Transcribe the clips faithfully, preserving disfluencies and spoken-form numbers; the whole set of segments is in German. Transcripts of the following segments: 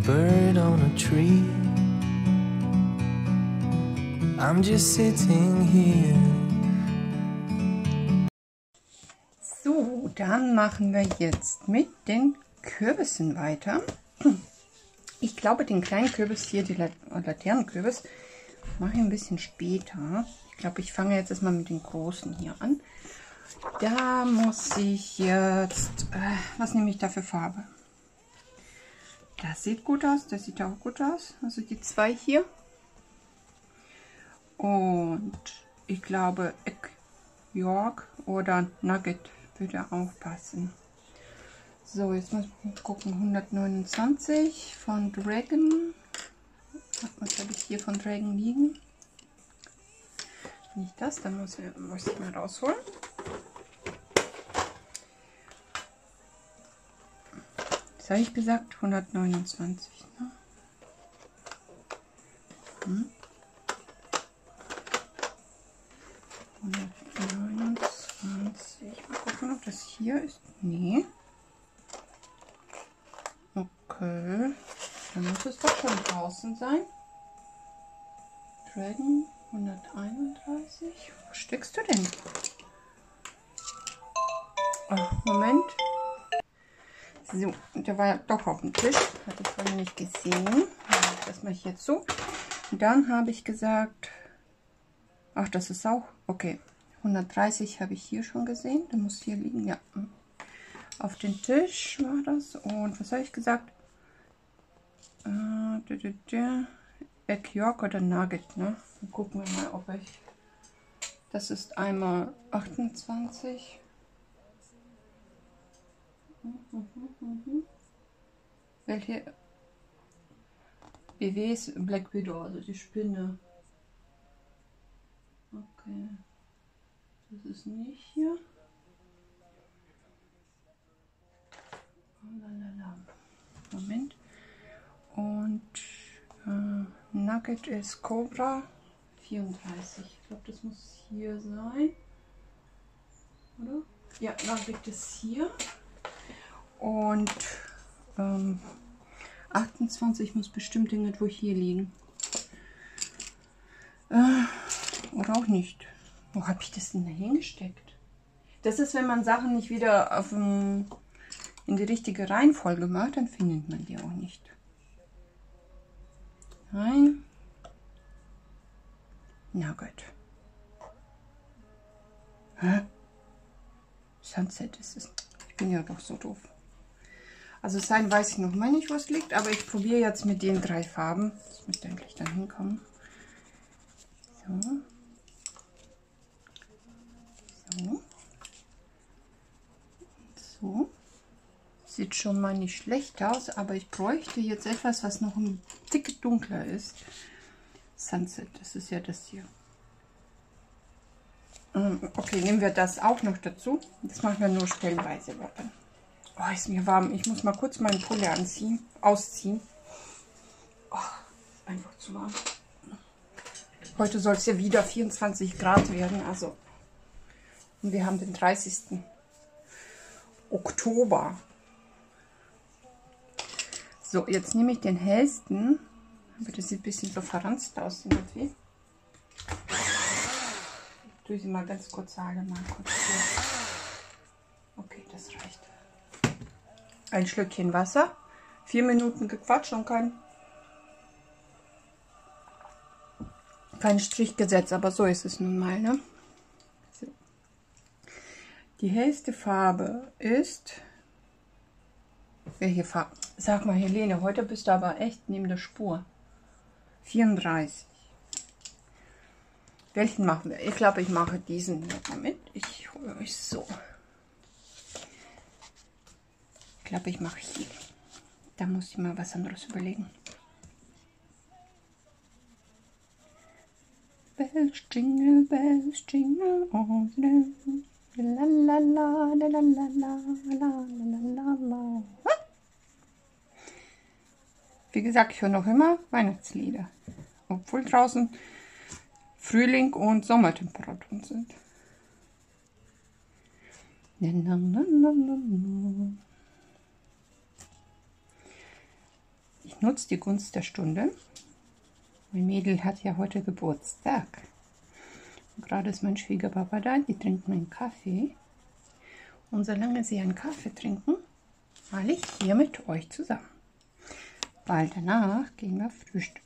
bird on a tree. I'm just sitting here. So, dann machen wir jetzt mit den Kürbissen weiter. Ich glaube, den kleinen Kürbis hier, die Laternenkürbis, mache ich ein bisschen später. Ich glaube, ich fange jetzt erstmal mit den großen hier an. Da muss ich jetzt, äh, was nehme ich da für Farbe? Das sieht gut aus, das sieht auch gut aus. Also die zwei hier. Und ich glaube, Egg York oder Nugget würde auch passen. So, jetzt muss ich gucken. hundertneunundzwanzig von Dragon. Was habe ich hier von Dragon liegen? Nicht das, dann muss ich, muss ich mal rausholen. Was habe ich gesagt? hundertneunundzwanzig. Ne? Hm. hundertneunundzwanzig. Mal gucken, ob das hier ist. Nee. Okay. Dann muss es doch schon draußen sein. Dragon hunderteinunddreißig. Wo steckst du denn? Oh, Moment. So, der war ja doch auf dem Tisch. Hatte ich vorhin nicht gesehen. Das mache ich jetzt so. Und dann habe ich gesagt, ach, das ist auch, okay. hundertdreißig habe ich hier schon gesehen. Der muss hier liegen, ja. Auf den Tisch war das. Und was habe ich gesagt? Äh, Egg York oder Nugget, ne? Dann gucken wir mal, ob ich... Das ist einmal achtundzwanzig. Welche? B W ist Black Widow, also die Spinne. Okay. Das ist nicht hier. Moment. Und äh, Nugget ist Cobra vierunddreißig. Ich glaube, das muss hier sein. Oder? Ja, Nugget ist hier. Und ähm, achtundzwanzig muss bestimmt irgendwo hier liegen. Äh, oder auch nicht. Wo habe ich das denn da hingesteckt? Das ist, wenn man Sachen nicht wieder auf dem, in die richtige Reihenfolge macht, dann findet man die auch nicht. Nein. Na gut. Hä? Sunset ist es. Ich bin ja doch so doof. Also sein weiß ich noch mal nicht, wo es liegt, aber ich probiere jetzt mit den drei Farben. Das müsste endlich dann hinkommen. So. So. So. Sieht schon mal nicht schlecht aus, aber ich bräuchte jetzt etwas, was noch ein Tick dunkler ist. Sunset, das ist ja das hier. Okay, nehmen wir das auch noch dazu. Das machen wir nur stellenweise. Oh, ist mir warm. Ich muss mal kurz meinen Pulli anziehen, ausziehen. Oh, ist einfach zu warm. Heute soll es ja wieder vierundzwanzig Grad werden. Also, und wir haben den dreißigsten Oktober. So, jetzt nehme ich den hellsten. Aber das sieht ein bisschen so verranzt aus irgendwie. Ich tue sie mal ganz kurz alle mal kurz hier. Okay, das reicht. Ein Schlückchen Wasser. Vier Minuten gequatscht und kein, kein Strich gesetzt. Aber so ist es nun mal, ne? So. Die hellste Farbe ist... Welche Farbe? Sag mal, Helene, heute bist du aber echt neben der Spur. vierunddreißig. Welchen machen wir? Ich glaube, ich mache diesen mit. Ich hole euch so. Ich glaube, ich mache hier. Da muss ich mal was anderes überlegen. Bells, jingle bells, jingle all the way. La la la la la la la la la la. Wie gesagt, ich höre noch immer Weihnachtslieder. Obwohl draußen Frühling und Sommertemperaturen sind. Na, na, na, na, na, na. nutze die Gunst der Stunde. Mein Mädel hat ja heute Geburtstag. Und gerade ist mein Schwiegerpapa da, die trinkt meinen Kaffee. Und solange sie einen Kaffee trinken, mal ich hier mit euch zusammen. Weil danach gehen wir frühstücken.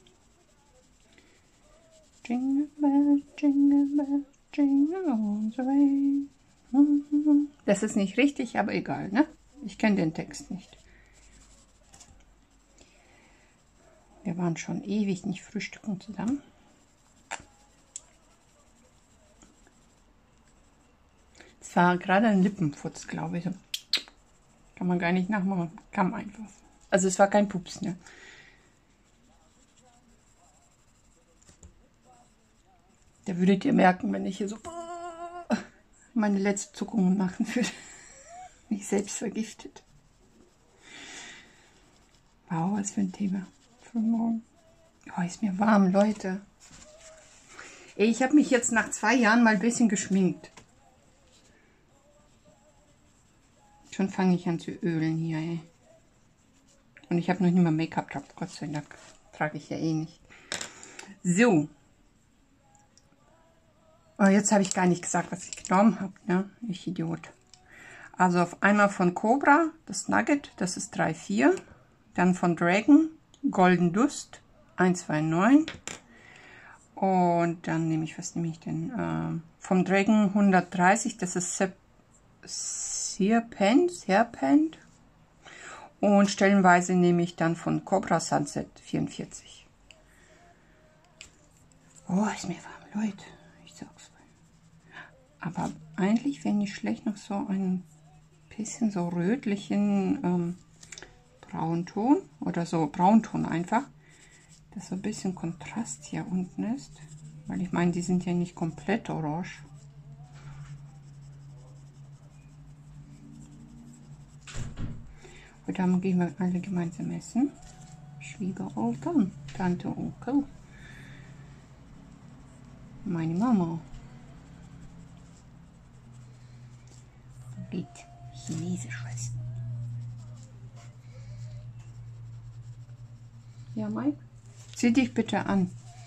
Jingle bells, jingle bells, jingle all the way. Das ist nicht richtig, aber egal, ne? Ich kenne den Text nicht. Wir waren schon ewig nicht frühstücken zusammen. Es war gerade ein Lippenfutz, glaube ich. Kann man gar nicht nachmachen. Kam einfach. Also es war kein Pups, ne? Da würdet ihr merken, wenn ich hier so meine letzte Zuckungen machen würde. Mich selbst vergiftet. Wow, was für ein Thema. Für morgen. Oh, ist mir warm, Leute. Ey, ich habe mich jetzt nach zwei Jahren mal ein bisschen geschminkt. Schon fange ich an zu ölen hier, ey. Und ich habe noch nicht mal Make-up drauf, Gott sei Dank. Trage ich ja eh nicht. So. Oh, jetzt habe ich gar nicht gesagt, was ich genommen habe, ne? Ich Idiot. Also auf einmal von Cobra, das Nugget, das ist drei Komma vier. Dann von Dragon, Golden Dust, eins Komma neunundzwanzig. Und dann nehme ich, was nehme ich denn? Äh, vom Dragon hundertdreißig, das ist Sep Serpent, Serpent. Und stellenweise nehme ich dann von Cobra Sunset vierundvierzig. Oh, ist mir warm, Leute. Ich sag's mal. Aber eigentlich wäre nicht schlecht noch so ein bisschen so rötlichen ähm, Braunton. Oder so Braunton einfach. Dass so ein bisschen Kontrast hier unten ist. Weil ich meine, die sind ja nicht komplett orange. Und dann gehen wir alle gemeinsam essen. Schwiegereltern, Tante, Onkel, meine Mama. Geht Chinesisch essen. Ja, Mike? Zieh dich bitte an.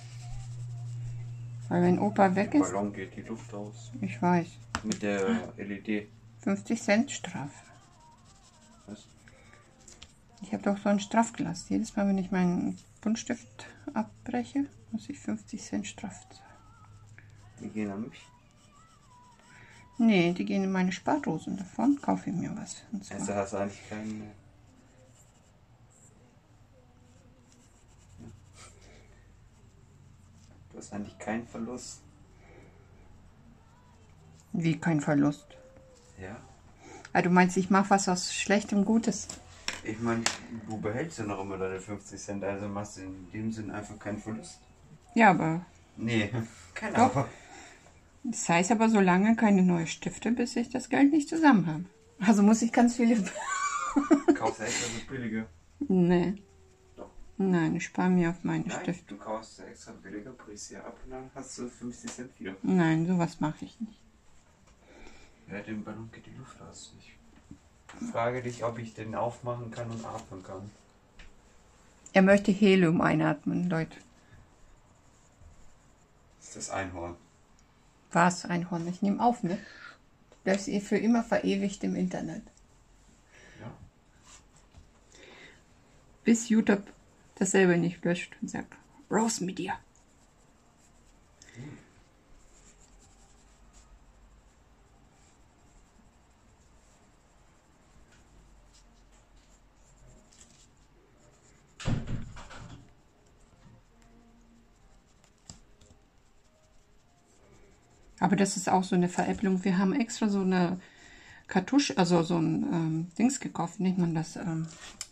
Weil wenn Opa weg ist... Ballon geht die Luft aus. Ich weiß. Mit der L E D. fünfzig Cent Strafe. Was? Ich habe doch so ein Strafglas. Jedes Mal, wenn ich meinen Buntstift abbreche, muss ich fünfzig Cent Strafe zahlen. Die gehen an mich. Nee, die gehen in meine Spardosen. Davon kaufe ich mir was. Und zwar Also hast du eigentlich keinen... Du hast eigentlich keinen Verlust. Wie kein Verlust. Ja. Ah, du meinst, ich mache was aus Schlechtem Gutes? Ich meine, du behältst ja noch immer deine fünfzig Cent, also machst du in dem Sinn einfach keinen Verlust. Ja, aber... Nee, kein Doch. Aber. Das heißt aber so lange keine neuen Stifte, bis ich das Geld nicht zusammen habe. Also muss ich ganz viele... Kaufst du extra so billige? Nee. Doch. Nein, ich spare mir auf meine Nein, Stifte. du kaufst extra billige, brichst sie ab und dann hast du fünfzig Cent wieder. Nein, sowas mache ich nicht. Ja, dem Ballon geht die Luft aus. Ich frage dich, ob ich den aufmachen kann und atmen kann. Er möchte Helium einatmen, Leute. Das ist das Einhorn. Was, Einhorn? Ich nehme auf, ne? Das ist ihr für immer verewigt im Internet. Ja. Bis YouTube dasselbe nicht löscht und sagt, raus mit dir. Aber das ist auch so eine Veräpplung. Wir haben extra so eine Kartusche, also so ein ähm, Dings gekauft, nennt man das? Ähm,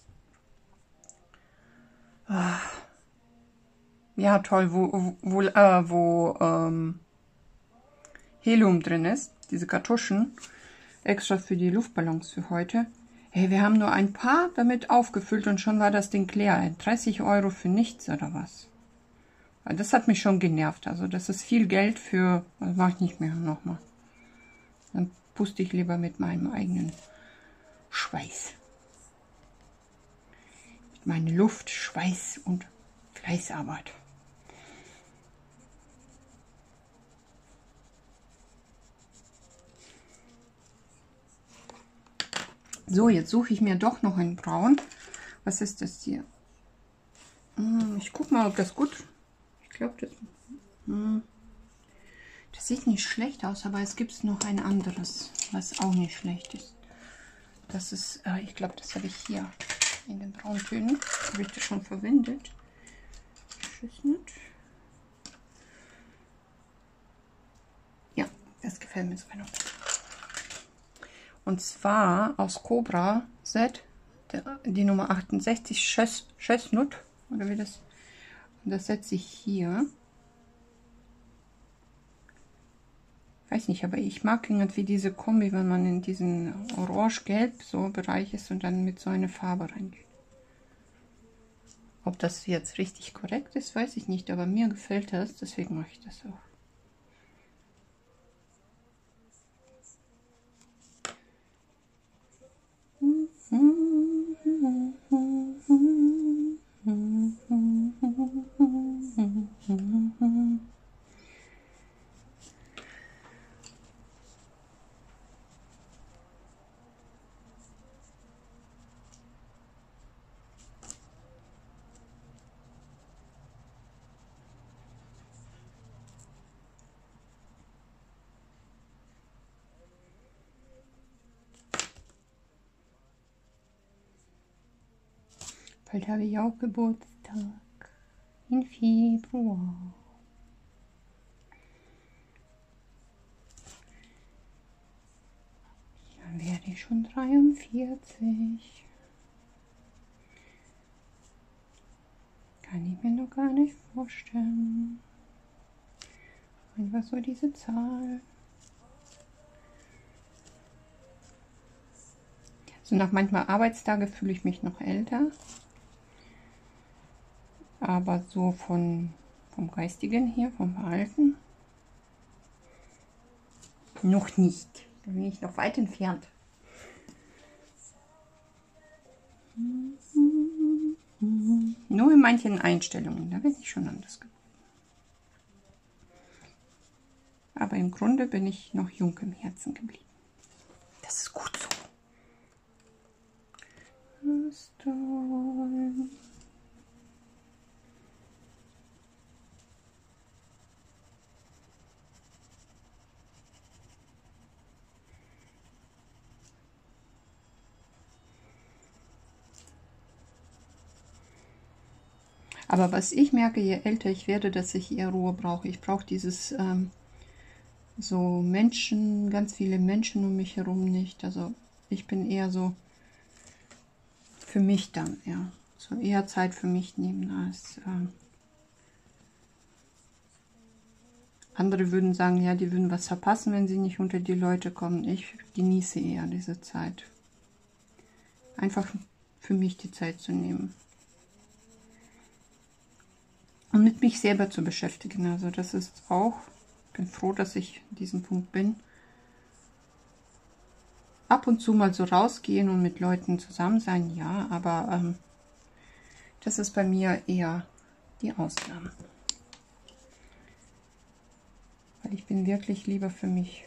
ah, ja, toll, wo, wo, äh, wo ähm, Helium drin ist. Diese Kartuschen, extra für die Luftballons für heute. Hey, wir haben nur ein paar damit aufgefüllt und schon war das Ding leer. dreißig Euro für nichts oder was? Das hat mich schon genervt. Also das ist viel Geld für... Das mache ich nicht mehr nochmal. Dann puste ich lieber mit meinem eigenen Schweiß. meine Luft, Schweiß und Fleißarbeit. So, jetzt suche ich mir doch noch ein Braun. Was ist das hier? Ich gucke mal, ob das gut... Ich glaube, das... Das sieht nicht schlecht aus, aber es gibt noch ein anderes, was auch nicht schlecht ist. Das ist, äh, ich glaube, das habe ich hier in den Brauntönen. Habe ich das schon verwendet. Schüssnet. Ja, das gefällt mir sogar noch. Und zwar aus Cobra Set, der, die Nummer achtundsechzig, Chestnut, oder wie das. Und das setze ich hier. Weiß nicht, aber ich mag irgendwie diese Kombi, wenn man in diesen Orange-Gelb so Bereich ist und dann mit so einer Farbe reingeht. Ob das jetzt richtig korrekt ist, weiß ich nicht, aber mir gefällt das, deswegen mache ich das auch. Bald habe ich auch Geburtstag. Im Februar. Dann werde ich schon dreiundvierzig. Kann ich mir noch gar nicht vorstellen. Einfach so diese Zahl. So nach manchmal Arbeitstage fühle ich mich noch älter. Aber so von, vom Geistigen hier, vom Verhalten, noch nicht. Da bin ich noch weit entfernt. Nur in manchen Einstellungen, da bin ich schon anders geworden. Aber im Grunde bin ich noch jung im Herzen geblieben. Das ist gut so. Das ist toll. Aber was ich merke, je älter ich werde, dass ich eher Ruhe brauche. Ich brauche dieses ähm, so Menschen, ganz viele Menschen um mich herum nicht. Also ich bin eher so für mich dann, ja. So eher Zeit für mich nehmen als äh, andere würden sagen, ja, die würden was verpassen, wenn sie nicht unter die Leute kommen. Ich genieße eher diese Zeit. Einfach für mich die Zeit zu nehmen. Und mit mich selber zu beschäftigen. Also das ist auch, ich bin froh, dass ich an diesem Punkt bin. Ab und zu mal so rausgehen und mit Leuten zusammen sein, ja, aber ähm, das ist bei mir eher die Ausnahme. Weil ich bin wirklich lieber für mich.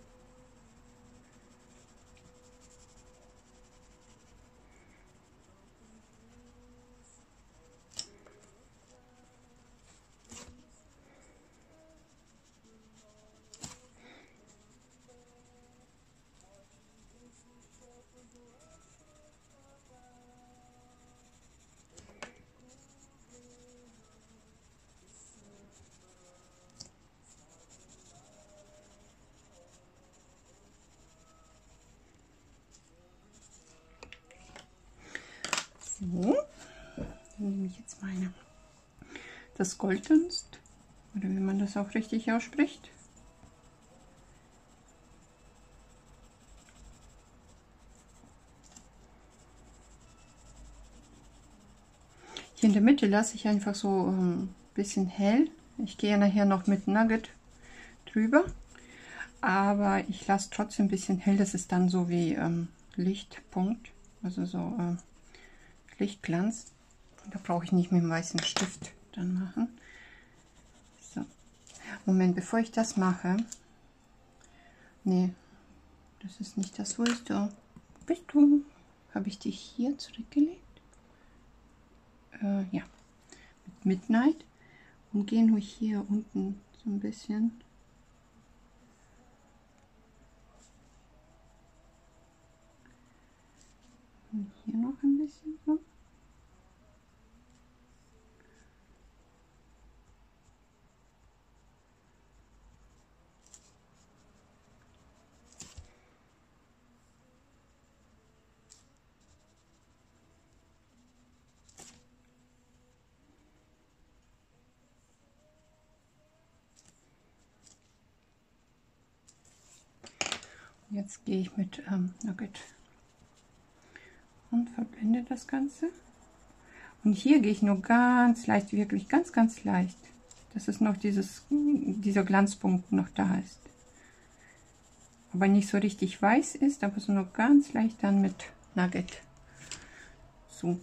So, dann nehme ich jetzt meine, das Golddunst, oder wie man das auch richtig ausspricht. Hier in der Mitte lasse ich einfach so ein bisschen hell. Ich gehe nachher noch mit Nugget drüber, aber ich lasse trotzdem ein bisschen hell. Das ist dann so wie ähm, Lichtpunkt, also so äh, Lichtglanz. Da brauche ich nicht mit dem weißen Stift dann machen. So. Moment, bevor ich das mache. Nee, das ist nicht das. Wo ist du? Wo bist du? Habe ich dich hier zurückgelegt? Äh, ja. Mit Midnight. Und gehen wir hier unten so ein bisschen. Und hier noch ein bisschen so. Jetzt gehe ich mit ähm, Nugget und verblende das Ganze. Und hier gehe ich nur ganz leicht, wirklich ganz, ganz leicht, dass es noch dieses, dieser Glanzpunkt noch da ist. Aber nicht so richtig weiß ist, aber so nur ganz leicht dann mit Nugget. So.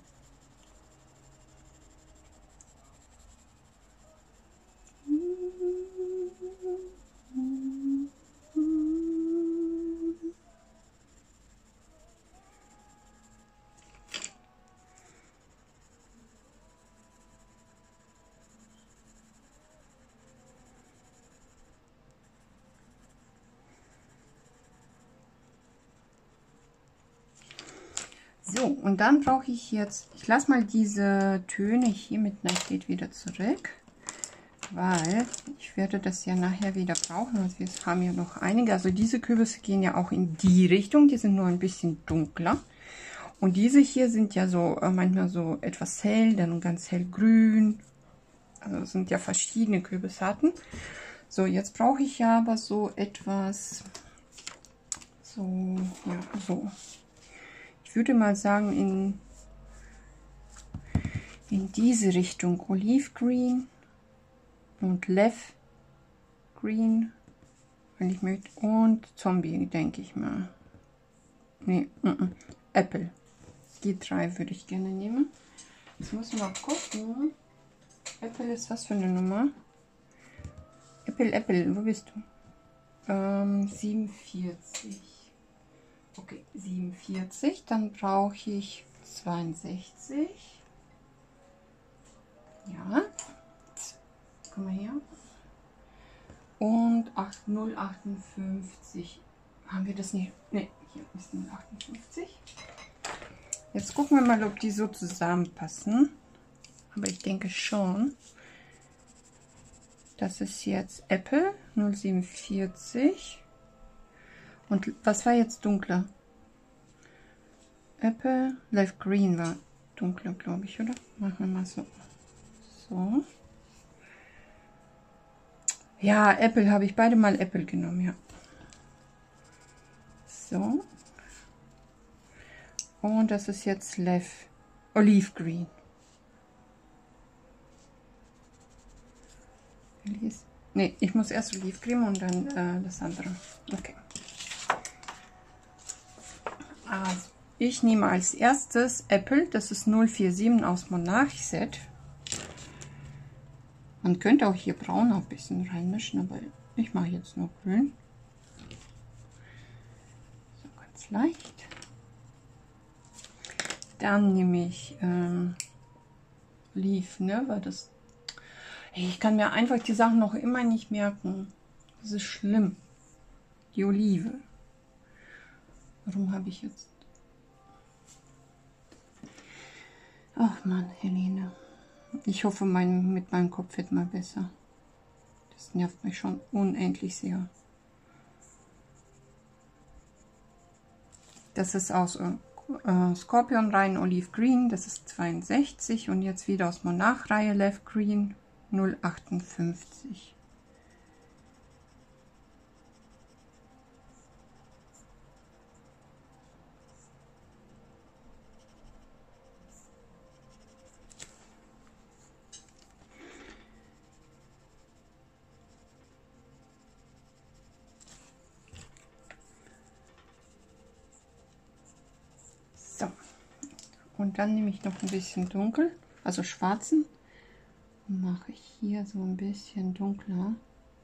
So, und dann brauche ich jetzt, ich lasse mal diese Töne hier mit Nightshade wieder zurück, weil ich werde das ja nachher wieder brauchen. Also wir haben ja noch einige, also diese Kürbisse gehen ja auch in die Richtung, die sind nur ein bisschen dunkler. Und diese hier sind ja so äh, manchmal so etwas hell, dann ganz hellgrün. Also sind ja verschiedene Kürbisarten. So, jetzt brauche ich ja aber so etwas, so, ja, so. Ich würde mal sagen, in, in diese Richtung Olivgreen und Leaf Green, wenn ich möchte, und Zombie, denke ich mal. Nee, mm -mm. Apple. Die drei würde ich gerne nehmen. Jetzt muss ich mal gucken. Apple ist was für eine Nummer? Apple, Apple, wo bist du? Ähm, siebenundvierzig. Okay, siebenundvierzig, dann brauche ich zweiundsechzig. Ja, komm mal her. Und null Komma achtundfünfzig. Haben wir das nicht? Ne, hier ist null Komma achtundfünfzig. Jetzt gucken wir mal, ob die so zusammenpassen. Aber ich denke schon. Das ist jetzt Apple null Komma siebenundvierzig. Und was war jetzt dunkler? Apple, Leaf Green war dunkler, glaube ich, oder? Machen wir mal so. So. Ja, Apple habe ich beide mal Apple genommen, ja. So. Und das ist jetzt Leaf, Olive Green. Ne, ich muss erst Olive Green und dann äh, das andere. Okay. Also, ich nehme als erstes Apple, das ist null vier sieben aus Monarch Set. Man könnte auch hier braun noch ein bisschen reinmischen, aber ich mache jetzt nur grün. So ganz leicht. Dann nehme ich ähm, Leaf, ne, weil das. Ich kann mir einfach die Sachen noch immer nicht merken. Das ist schlimm. Die Olive. Warum habe ich jetzt... Ach Mann, Helene. Ich hoffe, mein, mit meinem Kopf wird mal besser. Das nervt mich schon unendlich sehr. Das ist aus äh, Scorpion Reihen Olive Green. Das ist zweiundsechzig. Und jetzt wieder aus Monarch Reihe Leaf Green null Komma achtundfünfzig. So, und dann nehme ich noch ein bisschen dunkel. also schwarzen. Mache ich hier so ein bisschen dunkler.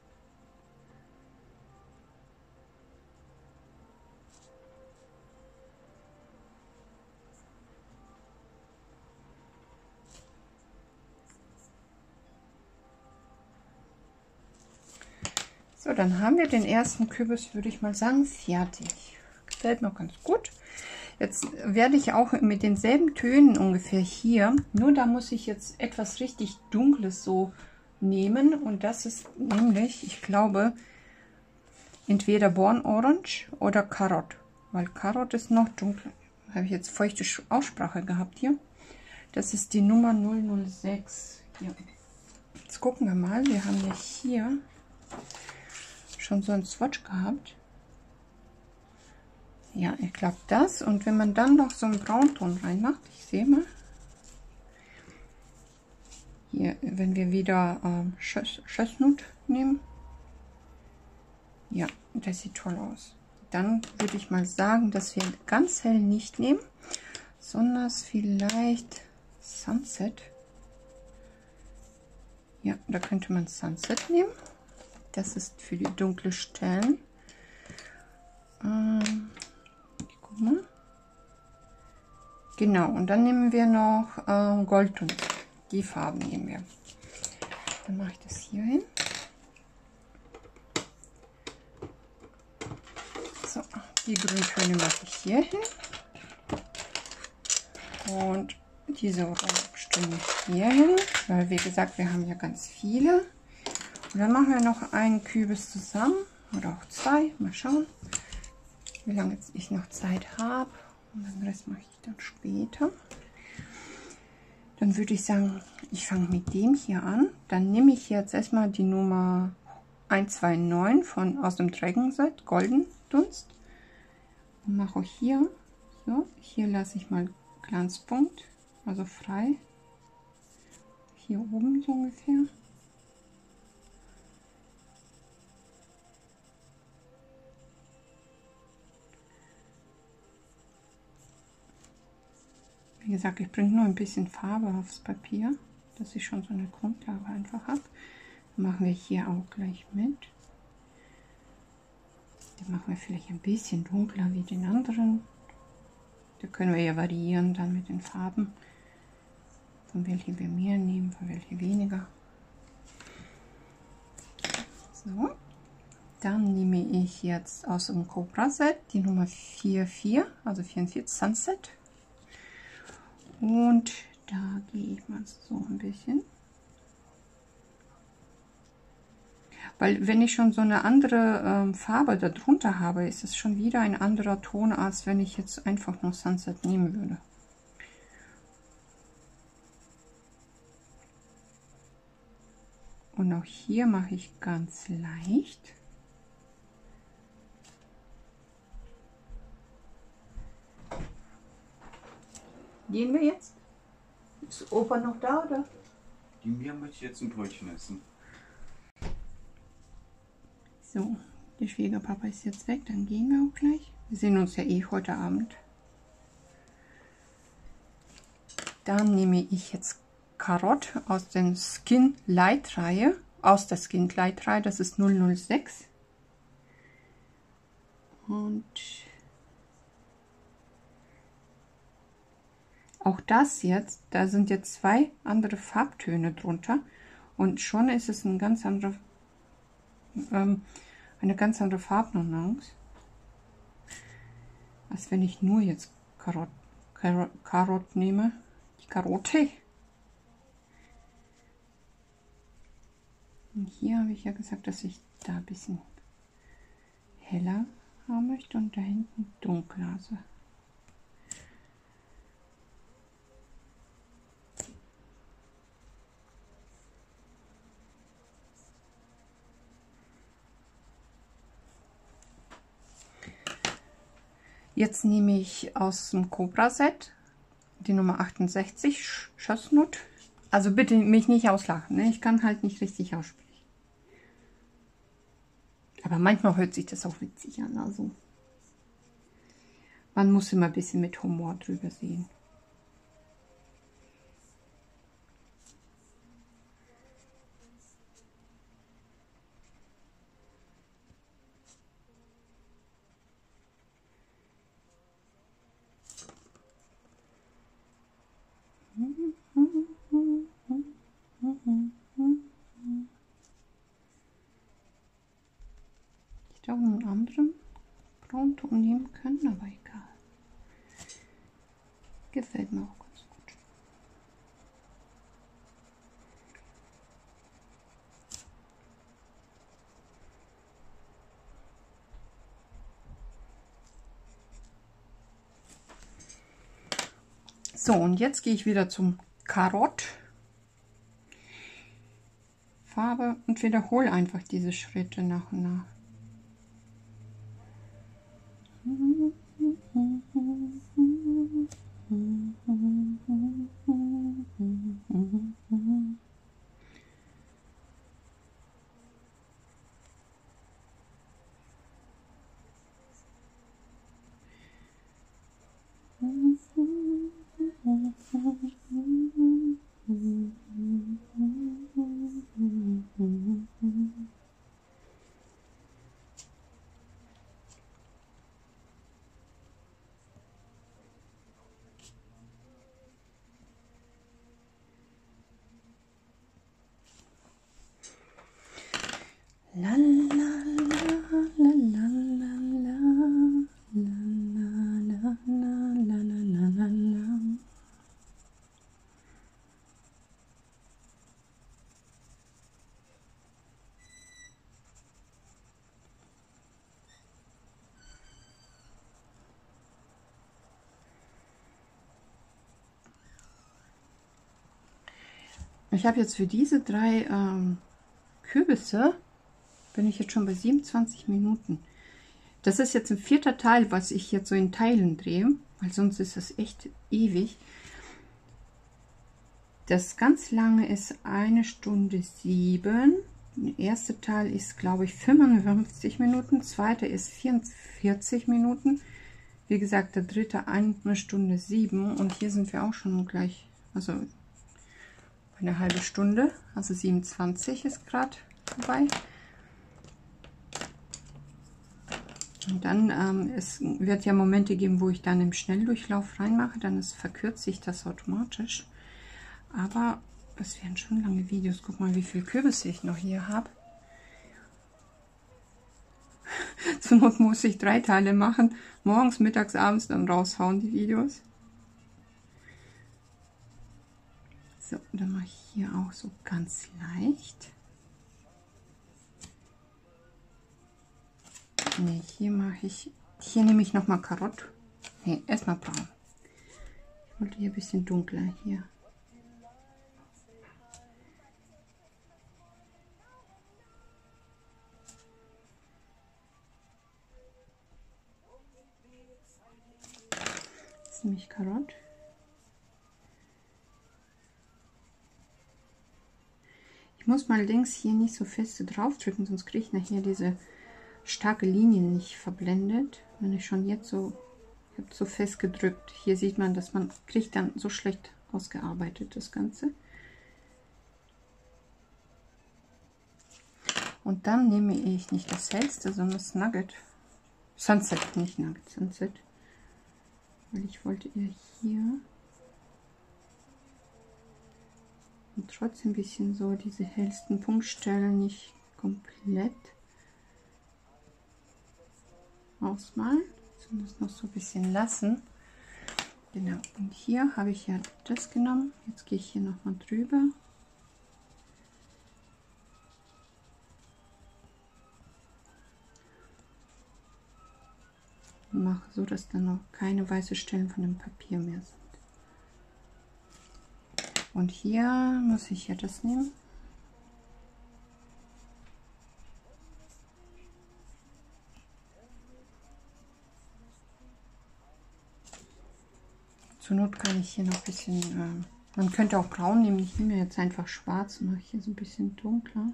So, dann haben wir den ersten Kürbis, würde ich mal sagen, fertig. Gefällt mir ganz gut. Jetzt werde ich auch mit denselben Tönen ungefähr hier, nur da muss ich jetzt etwas richtig Dunkles so nehmen. Und das ist nämlich, ich glaube, entweder Burnt Orange oder Karot. Weil Karot ist noch dunkel. Habe ich jetzt feuchte Aussprache gehabt hier. Das ist die Nummer null null sechs. Hier. Jetzt gucken wir mal. Wir haben ja hier schon so ein Swatch gehabt. Ja, ich glaube das. Und wenn man dann noch so einen Braunton reinmacht, ich sehe mal. Hier, wenn wir wieder ähm, Chestnut nehmen. Ja, das sieht toll aus. Dann würde ich mal sagen, dass wir ganz hell nicht nehmen, sondern vielleicht Sunset. Ja, da könnte man Sunset nehmen. Das ist für die dunklen Stellen. Ähm, guck mal. Genau, und dann nehmen wir noch äh, Goldton. Die Farben nehmen wir. Dann mache ich das hier hin. So, die Grüntöne mache ich hier hin. Und diese Orange hier hin, weil wie gesagt, wir haben ja ganz viele. Und dann machen wir noch einen Kürbis zusammen oder auch zwei. Mal schauen, wie lange ich noch Zeit habe. Und den Rest mache ich dann später. Dann würde ich sagen, ich fange mit dem hier an. Dann nehme ich jetzt erstmal die Nummer eins zwei neun von aus dem Dragonset Golden Dunst und mache auch hier so. Hier lasse ich mal Glanzpunkt, also frei. Hier oben so ungefähr. Wie gesagt, ich bringe nur ein bisschen Farbe aufs Papier, dass ich schon so eine Grundlage einfach habe. Dann machen wir hier auch gleich mit. Den machen wir vielleicht ein bisschen dunkler wie den anderen. Da können wir ja variieren dann mit den Farben, von welchen wir mehr nehmen, von welchen weniger. So, dann nehme ich jetzt aus dem Cobra Set die Nummer vier vier, also vierundvierzig Sunset. Und da gehe ich mal so ein bisschen. Weil wenn ich schon so eine andere ähm, Farbe darunter habe, ist es schon wieder ein anderer Ton, als wenn ich jetzt einfach nur Sunset nehmen würde. Und auch hier mache ich ganz leicht. Gehen wir jetzt? Ist Opa noch da, oder? Die Mia möchte jetzt ein Brötchen essen. So, der Schwiegerpapa ist jetzt weg, dann gehen wir auch gleich. Wir sehen uns ja eh heute Abend. Dann nehme ich jetzt Karot aus der Skin Light Reihe, aus der Skin Light Reihe, das ist null null sechs. Und auch das jetzt, da sind jetzt zwei andere Farbtöne drunter und schon ist es ein ganz andere, ähm, eine ganz andere Farbnuance, als wenn ich nur jetzt Karot, Karot, Karot nehme, die Karotte. Und hier habe ich ja gesagt, dass ich da ein bisschen heller haben möchte und da hinten dunkler. Also jetzt nehme ich aus dem Cobra Set die Nummer achtundsechzig Chestnut. Also bitte mich nicht auslachen, ne? Ich kann halt nicht richtig aussprechen. Aber manchmal hört sich das auch witzig an. Also man muss immer ein bisschen mit Humor drüber sehen. So, und jetzt gehe ich wieder zum Karott. Farbe und wiederhole einfach diese Schritte nach und nach. La la la la la la la la la la la la. Ich habe jetzt für diese drei ähm, Kürbisse bin ich jetzt schon bei siebenundzwanzig Minuten. Das ist jetzt ein vierter Teil, was ich jetzt so in Teilen drehe, weil sonst ist das echt ewig. Das ganz lange ist eine Stunde sieben. Der erste Teil ist, glaube ich, fünfundfünfzig Minuten. Der zweite ist vierundvierzig Minuten. Wie gesagt, der dritte eine Stunde sieben. Und hier sind wir auch schon gleich, also eine halbe Stunde. Also siebenundzwanzig ist gerade vorbei. Und dann, ähm, es wird ja Momente geben, wo ich dann im Schnelldurchlauf reinmache, dann ist, verkürzt sich das automatisch. Aber es werden schon lange Videos. Guck mal, wie viel Kürbisse ich noch hier habe. Zur Not muss ich drei Teile machen. Morgens, mittags, abends dann raushauen die Videos. So, dann mache ich hier auch so ganz leicht. Ne, hier mache ich, hier nehme ich noch mal Karott. Ne, erstmal braun. Ich wollte hier ein bisschen dunkler hier. Jetzt nehme ich Karott. Ich muss mal links hier nicht so fest drauf drücken, sonst kriege ich nachher diese starke Linien nicht verblendet. Wenn ich schon jetzt so, ich habe so fest gedrückt. Hier sieht man, dass man kriegt dann so schlecht ausgearbeitet das Ganze. Und dann nehme ich nicht das hellste, sondern das Nugget. Sunset, nicht Nugget, Sunset. Weil ich wollte ja hier und trotzdem ein bisschen so diese hellsten Punktstellen nicht komplett ausmalen, sondern das noch so ein bisschen lassen. Genau, und hier habe ich ja das genommen. Jetzt gehe ich hier noch mal drüber. Und mache so, dass dann noch keine weißen Stellen von dem Papier mehr sind. Und hier muss ich ja das nehmen. Zur Not kann ich hier noch ein bisschen, äh, man könnte auch braun nehmen. Ich nehme jetzt einfach schwarz und mache hier so ein bisschen dunkler.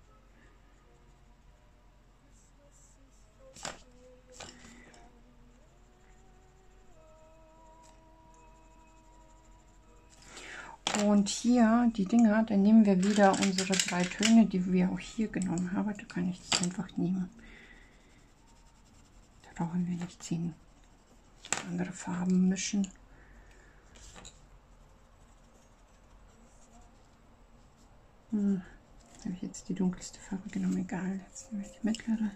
Und hier die Dinger, dann nehmen wir wieder unsere drei Töne, die wir auch hier genommen haben. Da kann ich das einfach nehmen. Da brauchen wir nicht ziehen. Andere Farben mischen. Hm, habe ich jetzt die dunkelste Farbe genommen, egal. Jetzt nehme ich die mittlere.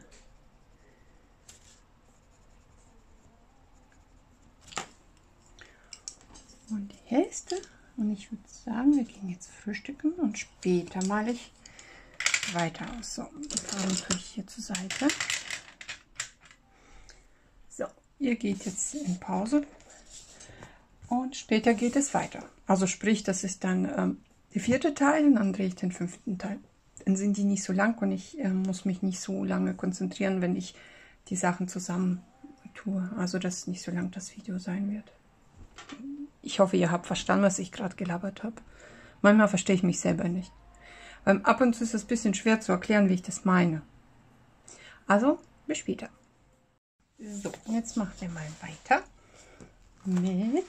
Und die hellste. Und ich würde sagen, wir gehen jetzt frühstücken und später male ich weiter aus. So, die Farben tue ich hier zur Seite. So, ihr geht jetzt in Pause. Und später geht es weiter. Also sprich, das ist dann ähm, der vierte Teil und dann drehe ich den fünften Teil. Dann sind die nicht so lang und ich äh, muss mich nicht so lange konzentrieren, wenn ich die Sachen zusammen tue. Also dass nicht so lang das Video sein wird. Ich hoffe, ihr habt verstanden, was ich gerade gelabert habe. Manchmal verstehe ich mich selber nicht. Weil ab und zu ist es ein bisschen schwer zu erklären, wie ich das meine. Also, bis später. So, jetzt macht ihr mal weiter mit,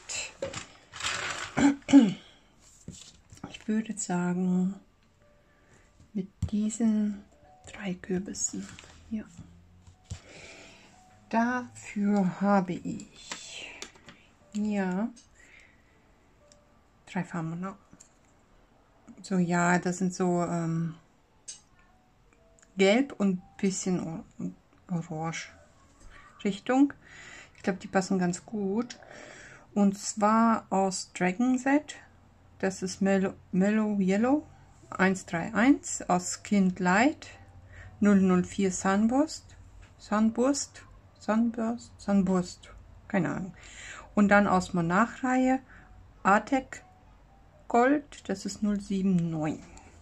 ich würde sagen, mit diesen drei Kürbissen hier. Dafür habe ich hier drei Farben. Ne? So, ja, das sind so ähm, gelb und bisschen or orange Richtung. Ich glaube, die passen ganz gut. Und zwar aus Dragon Set. Das ist Mellow, Mellow Yellow eins drei eins aus Kind Light null null vier Sunburst. Sunburst. Sunburst. Sunburst. Keine Ahnung. Und dann aus Monarch-Reihe Artec Gold. Das ist null sieben neun.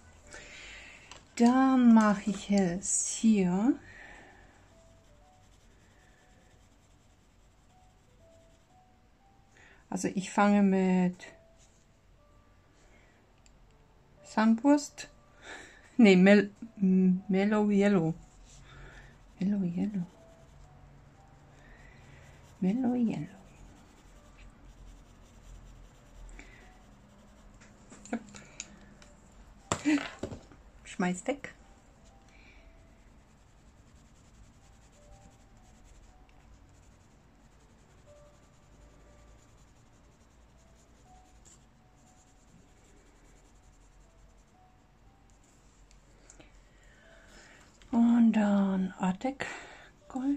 Dann mache ich es hier. Also ich fange mit Sunburst, ne, Mel Mellow Yellow, Mellow Yellow, Mellow Yellow. Schmeiß weg. Und dann Artec Gold.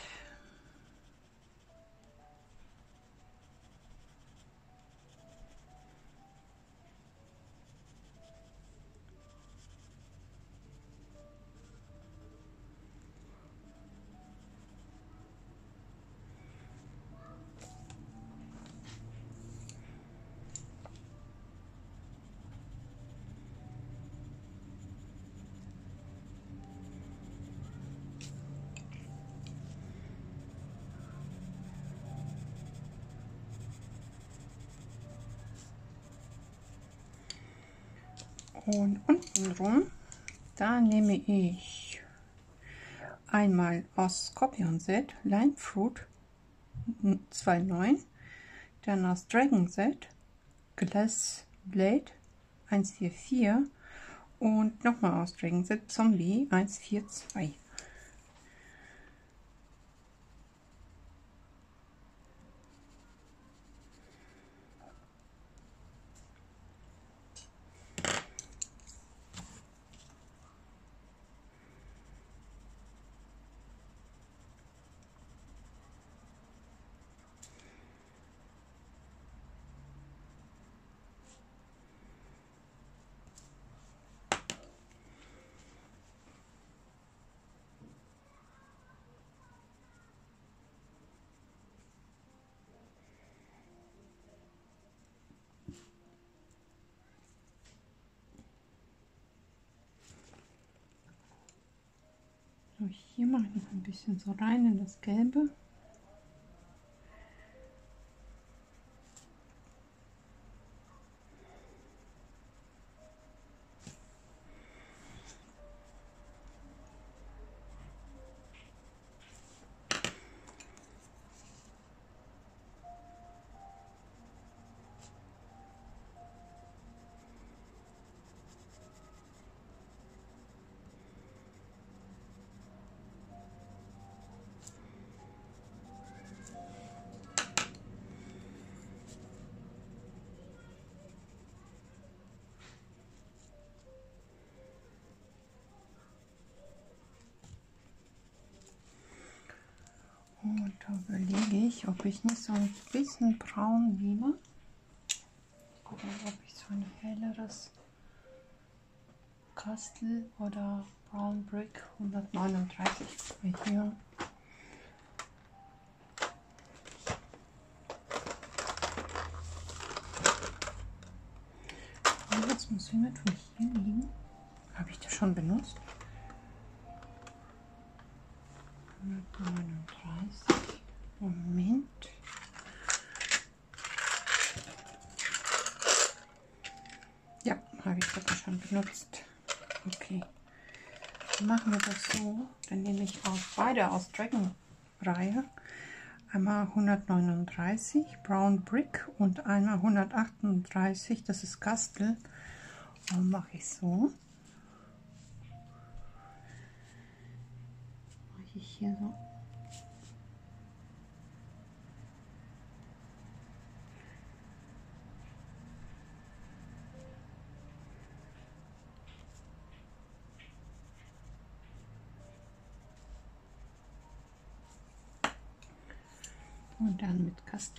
Und unten rum, da nehme ich einmal aus Scorpion Set Lime Fruit zwei neun, dann aus Dragon Set Glass Blade eins vier vier und nochmal aus Dragon Set Zombie eins vier zwei. So, hier mache ich noch ein bisschen so rein in das Gelbe. Und da überlege ich, ob ich nicht so ein bisschen braun nehme. Gucken, ob ich so ein helleres Kastel oder Brown Brick hundertneununddreißig hier. irgendwo hier liegen? Habe ich das schon benutzt? hundertneununddreißig. Moment. Ja, habe ich das schon benutzt. Okay. Dann machen wir das so. Dann nehme ich auch beide aus Dragon-Reihe. Einmal hundertneununddreißig Brown Brick und einmal hundertachtunddreißig, das ist Kastel. Und mache ich so. Mache ich hier so. Und dann mit Kastel.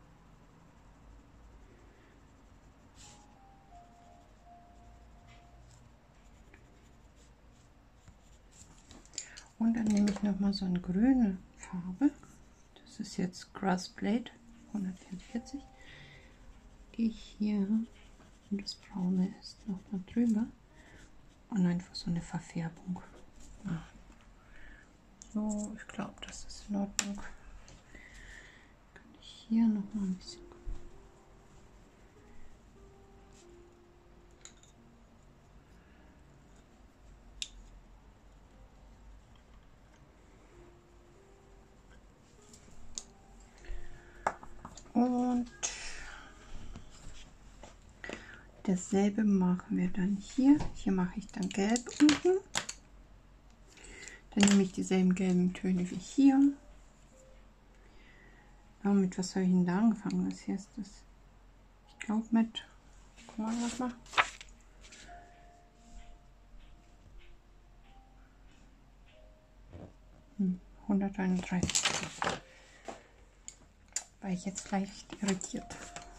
Und dann nehme ich noch mal so eine grüne Farbe. Das ist jetzt Grass Blade hundertvierundvierzig. Gehe ich hier und das Braune ist noch mal drüber und einfach so eine Verfärbung. Ja. So, ich glaube, das ist in Ordnung. Kann ich hier noch mal ein bisschen. Und dasselbe machen wir dann hier. Hier mache ich dann gelb unten. Dann nehme ich dieselben gelben Töne wie hier. Oh, mit was habe ich denn da angefangen? Das hier ist das. Ich glaube mit. Guck mal, was mal. Hm, hunderteinunddreißig. War ich jetzt leicht irritiert.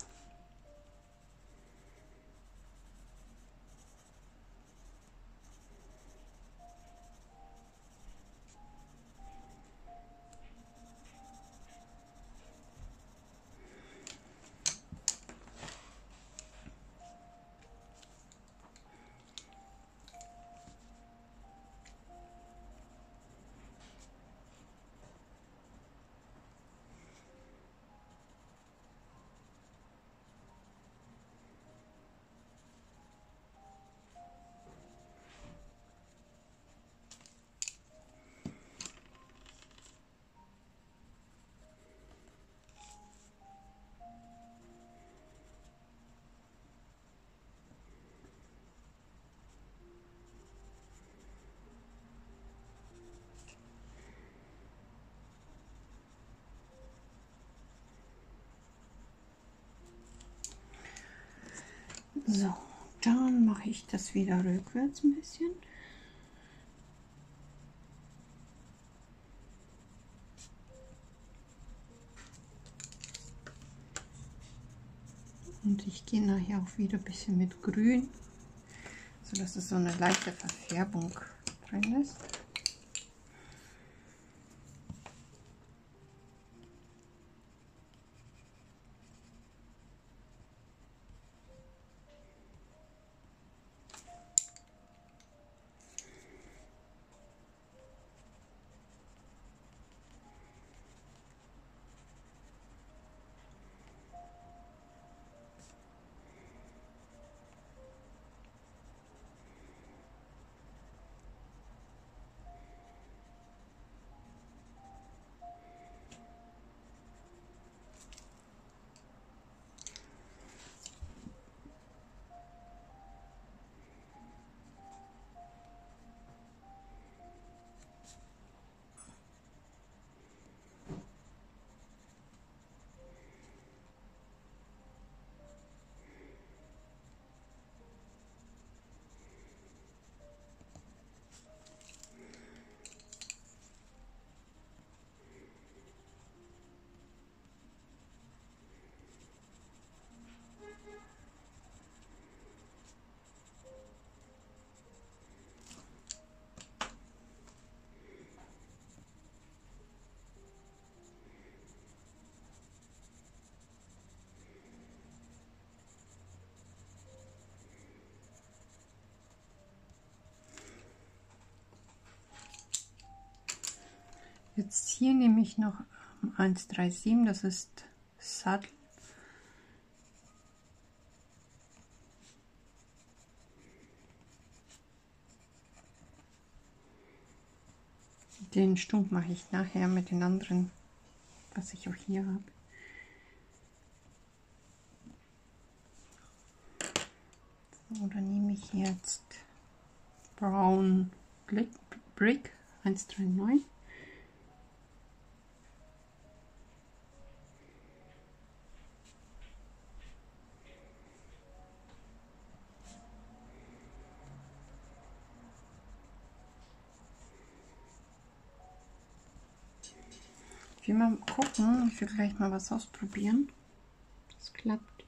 So, dann mache ich das wieder rückwärts ein bisschen. Und ich gehe nachher auch wieder ein bisschen mit Grün, sodass es so eine leichte Verfärbung drin ist. Jetzt hier nehme ich noch eins drei sieben, das ist Sattel. Den Stumpf mache ich nachher mit den anderen, was ich auch hier habe. So, dann nehme ich jetzt Brown Brick eins drei neun. Ich will mal gucken, ich will gleich mal was ausprobieren. Das klappt.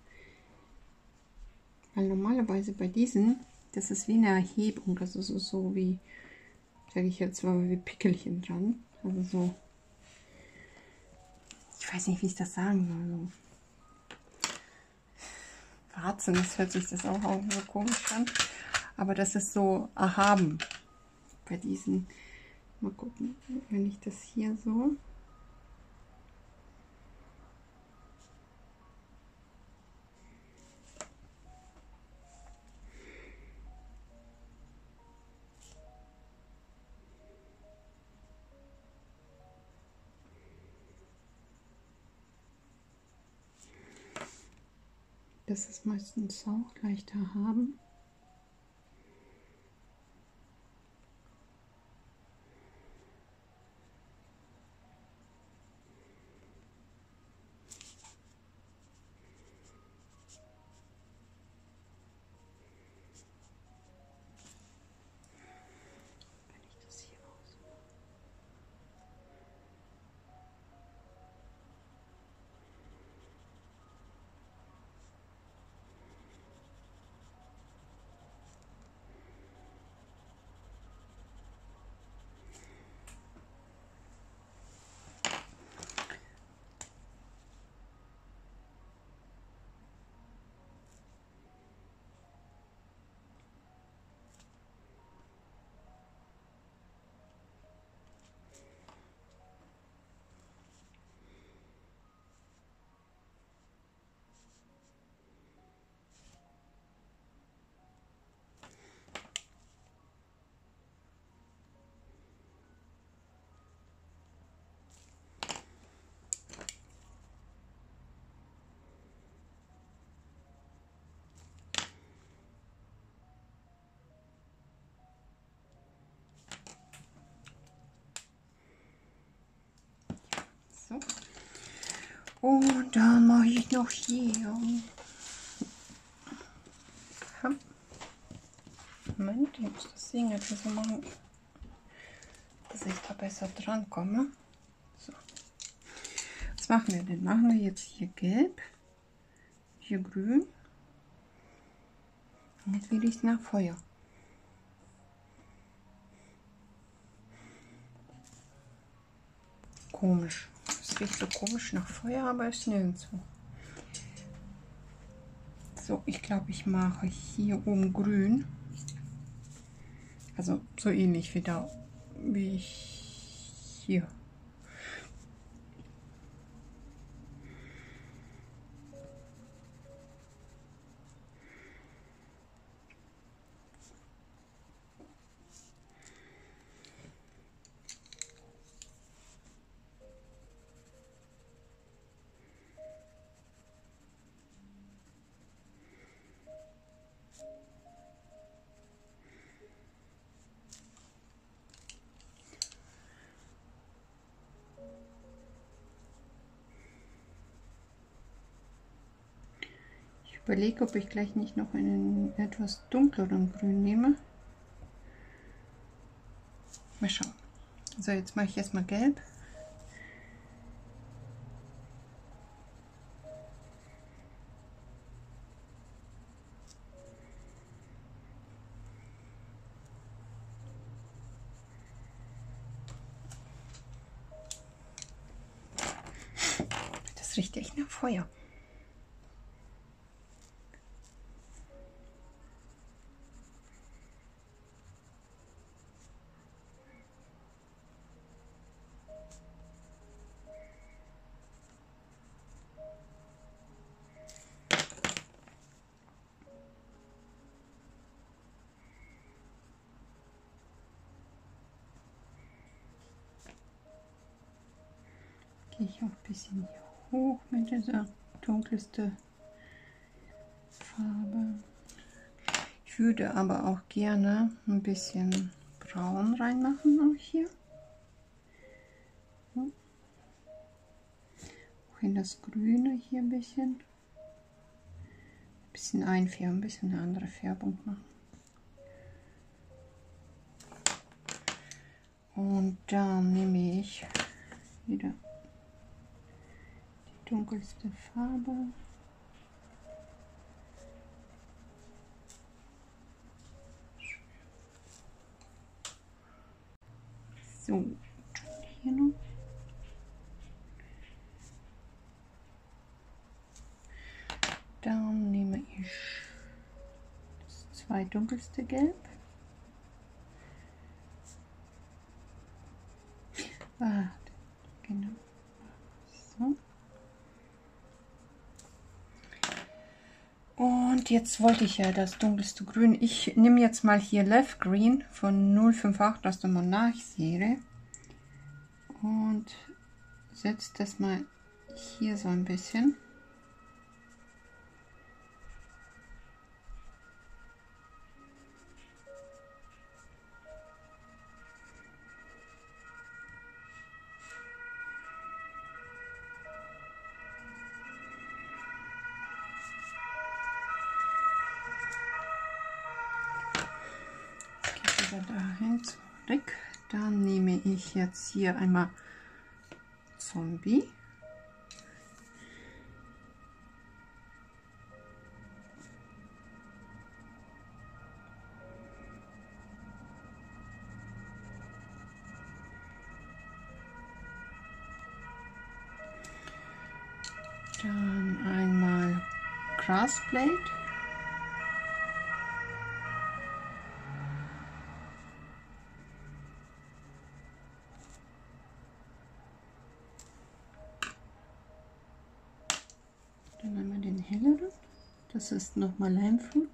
Weil normalerweise bei diesen, das ist wie eine Erhebung, also so, so wie, sage ich jetzt mal, wie Pickelchen dran. Also so, ich weiß nicht, wie ich das sagen soll. So Warzen, das hört sich das auch, auch so komisch an. Aber das ist so erhaben bei diesen. Mal gucken, wenn ich das hier so. Das ist meistens auch leichter haben. Wenn ich das hier ausmache. So. Und dann mache ich noch hier. Moment, ich muss das Ding jetzt so machen, dass ich da besser dran komme. So. Was machen wir denn? Machen wir jetzt hier gelb, hier grün. Und jetzt will ich nach Feuer. Komisch. Es riecht so komisch nach Feuer, aber ist nirgendwo. So, ich glaube, ich mache hier oben grün. Also so ähnlich wie da, wie ich hier. Ich überlege, ob ich gleich nicht noch einen etwas dunkleren Grün nehme. Mal schauen. So, jetzt mache ich erstmal gelb. Das riecht echt nach Feuer. gehe ich auch ein bisschen hier hoch mit dieser dunkelsten Farbe. Ich würde aber auch gerne ein bisschen Braun reinmachen, auch hier. So. Auch in das Grüne hier ein bisschen. Ein bisschen einfärben, ein bisschen eine andere Färbung machen. Und dann nehme ich wieder die dunkelste Farbe. So, hier noch. Dann nehme ich das zwei dunkelste Gelb. Ah, genau. So. Und jetzt wollte ich ja das dunkelste Grün. Ich nehme jetzt mal hier Leaf Green von null fünf acht aus der Monarch-Serie und setze das mal hier so ein bisschen. Dahin zurück. Dann nehme ich jetzt hier einmal Zombie. Dann einmal Grassblade. Dann haben wir den helleren, das ist nochmal Limeflut.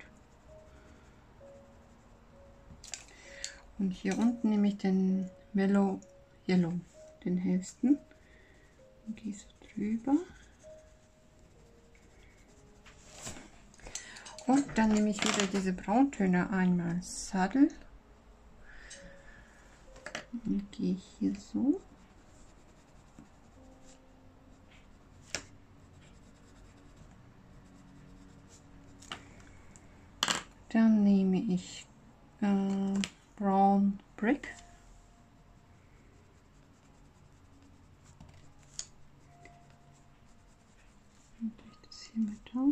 Und hier unten nehme ich den Mellow Yellow, den hellsten, und gehe so drüber. Und dann nehme ich wieder diese Brauntöne, einmal Saddle und gehe hier so. Dann nehme ich äh, Brown Brick. Und das hier mit auf.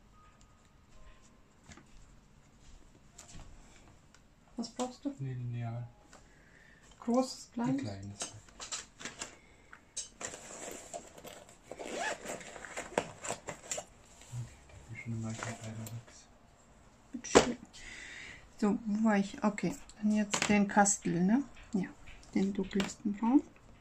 Was brauchst du? Nee, lineal. Großes, kleines? Kleines. So, wo war ich? Okay, dann jetzt den Kastel, ne? Ja, den dunkelsten Braun.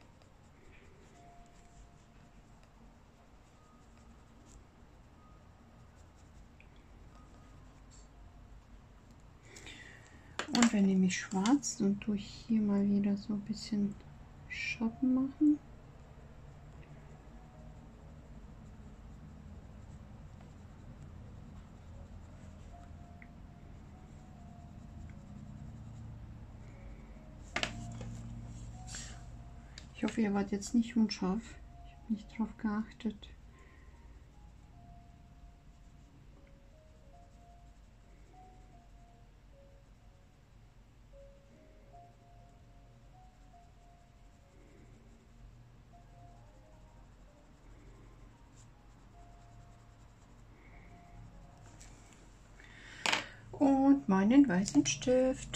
Und dann nehme ich schwarz und tue ich hier mal wieder so ein bisschen Schatten machen. Ich hoffe, ihr wart jetzt nicht unscharf. Ich habe nicht drauf geachtet. Und meinen weißen Stift.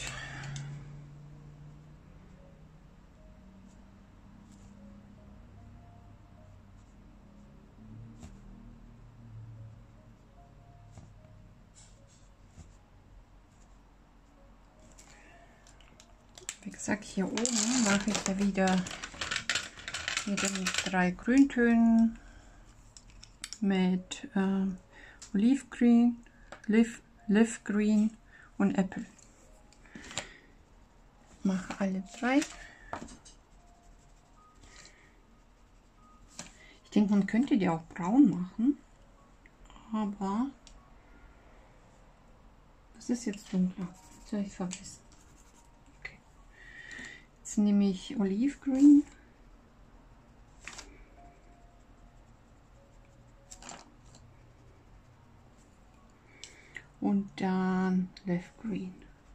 Wie gesagt, hier oben mache ich ja wieder mit den drei Grüntönen mit äh, Olivgrün, Leaf, Leaf Green und Apple. Mache alle drei. denke, man könnte die auch braun machen, aber das ist jetzt dunkler. Das habe ich vergessen. Okay. Jetzt nehme ich Olive Green. Und dann Left Green.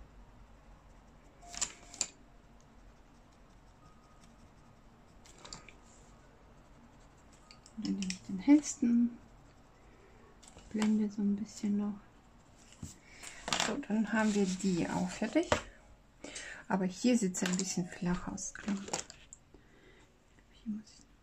Dann nehme ich den hellsten, blende so ein bisschen noch. So, dann haben wir die auch fertig. Aber hier sieht es ein bisschen flach aus. Hier muss ich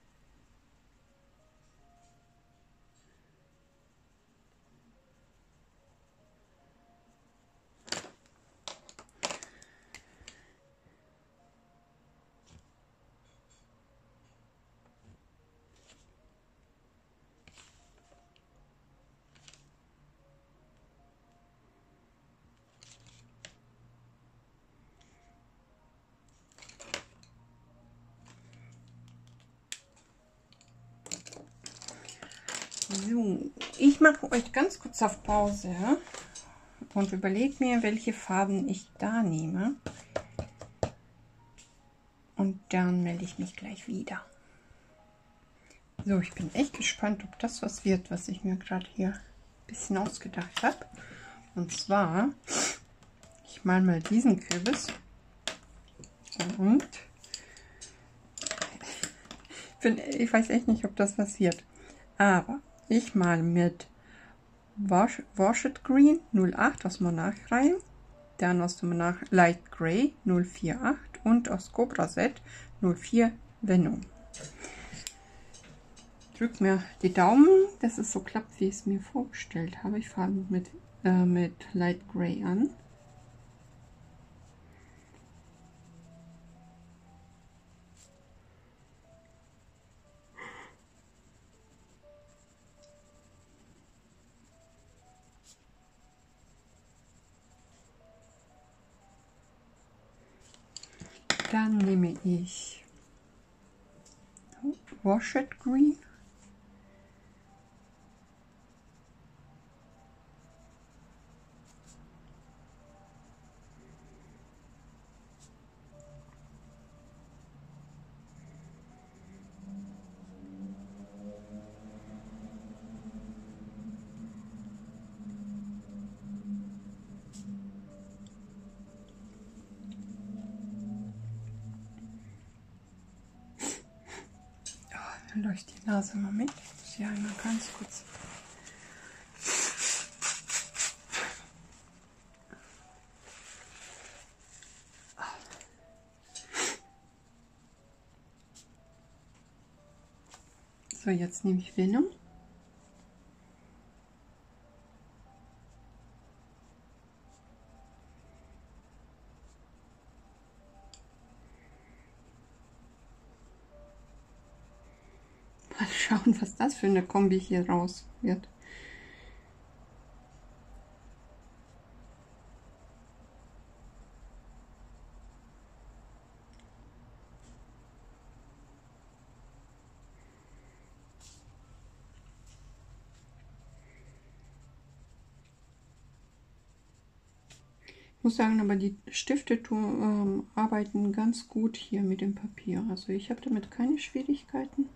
So, ich mache euch ganz kurz auf Pause und überlege mir, welche Farben ich da nehme. Und dann melde ich mich gleich wieder. So, ich bin echt gespannt, ob das was wird, was ich mir gerade hier ein bisschen ausgedacht habe. Und zwar, ich male mal diesen Kürbis und ich, bin, ich weiß echt nicht, ob das was wird. Aber ich male mit Wash, Washed Green null acht aus Monarch-Reihe, dann aus dem Monarch Light Grey null vier acht und aus Cobra Set null vier Venom. Drück mir die Daumen, dass es so klappt, wie ich es mir vorgestellt habe. Ich fange mit, äh, mit Light Grey an. Dann nehme ich Washed Green. Dann leuchtet die Nase mal mit. Ich muss hier einmal ganz kurz. So, jetzt nehme ich Venom. Mal schauen, was das für eine Kombi hier raus wird. Ich muss sagen, aber die Stifte tun, ähm, arbeiten ganz gut hier mit dem Papier. Also ich habe damit keine Schwierigkeiten.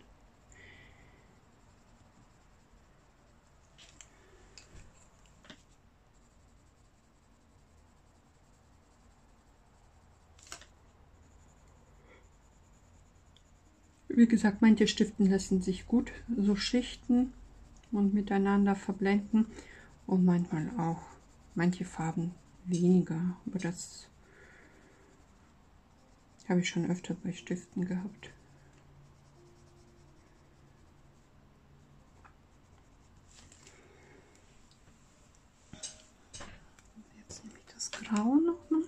Wie gesagt, manche Stiften lassen sich gut so schichten und miteinander verblenden und manchmal auch manche Farben weniger, aber das habe ich schon öfter bei Stiften gehabt. Jetzt nehme ich das Grau noch mal.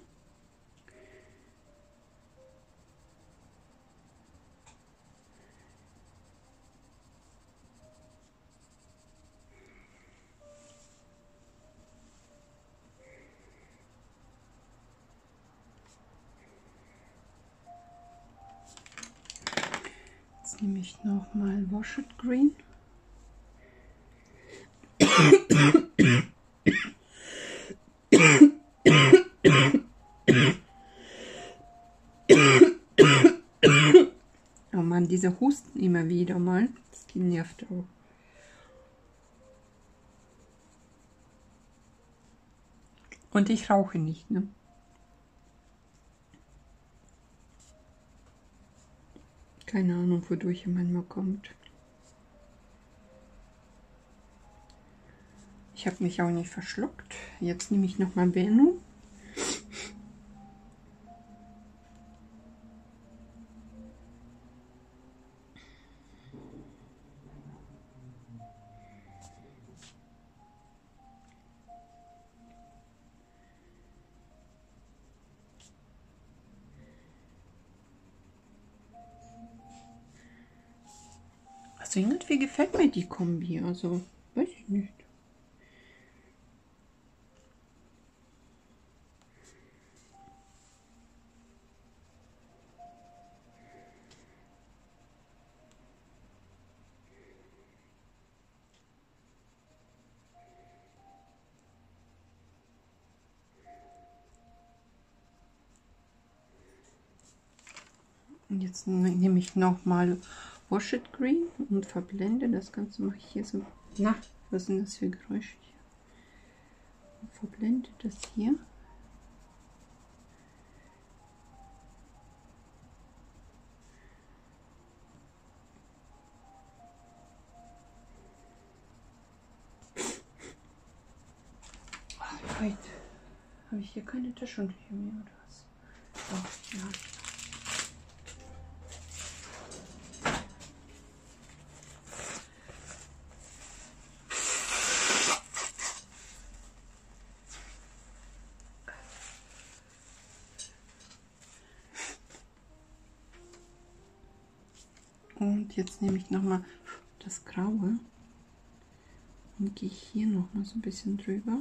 Jetzt nehme ich noch mal Wash It Green. Oh Mann, diese Husten immer wieder mal. Das nervt auch. Und ich rauche nicht, ne? Keine Ahnung, wodurch er manchmal kommt. Ich habe mich auch nicht verschluckt. Jetzt nehme ich noch mal Bennu. Also irgendwie gefällt mir die Kombi, also weiß ich nicht. Und jetzt nehme ich noch mal Wash It Green und verblende das Ganze. Mache ich hier so. Na, was sind das für Geräusche hier? Und verblende das hier. Ach, heute habe ich hier keine Taschentücher mehr oder was? Doch, ja. Und jetzt nehme ich noch mal das Graue und gehe hier noch mal so ein bisschen drüber.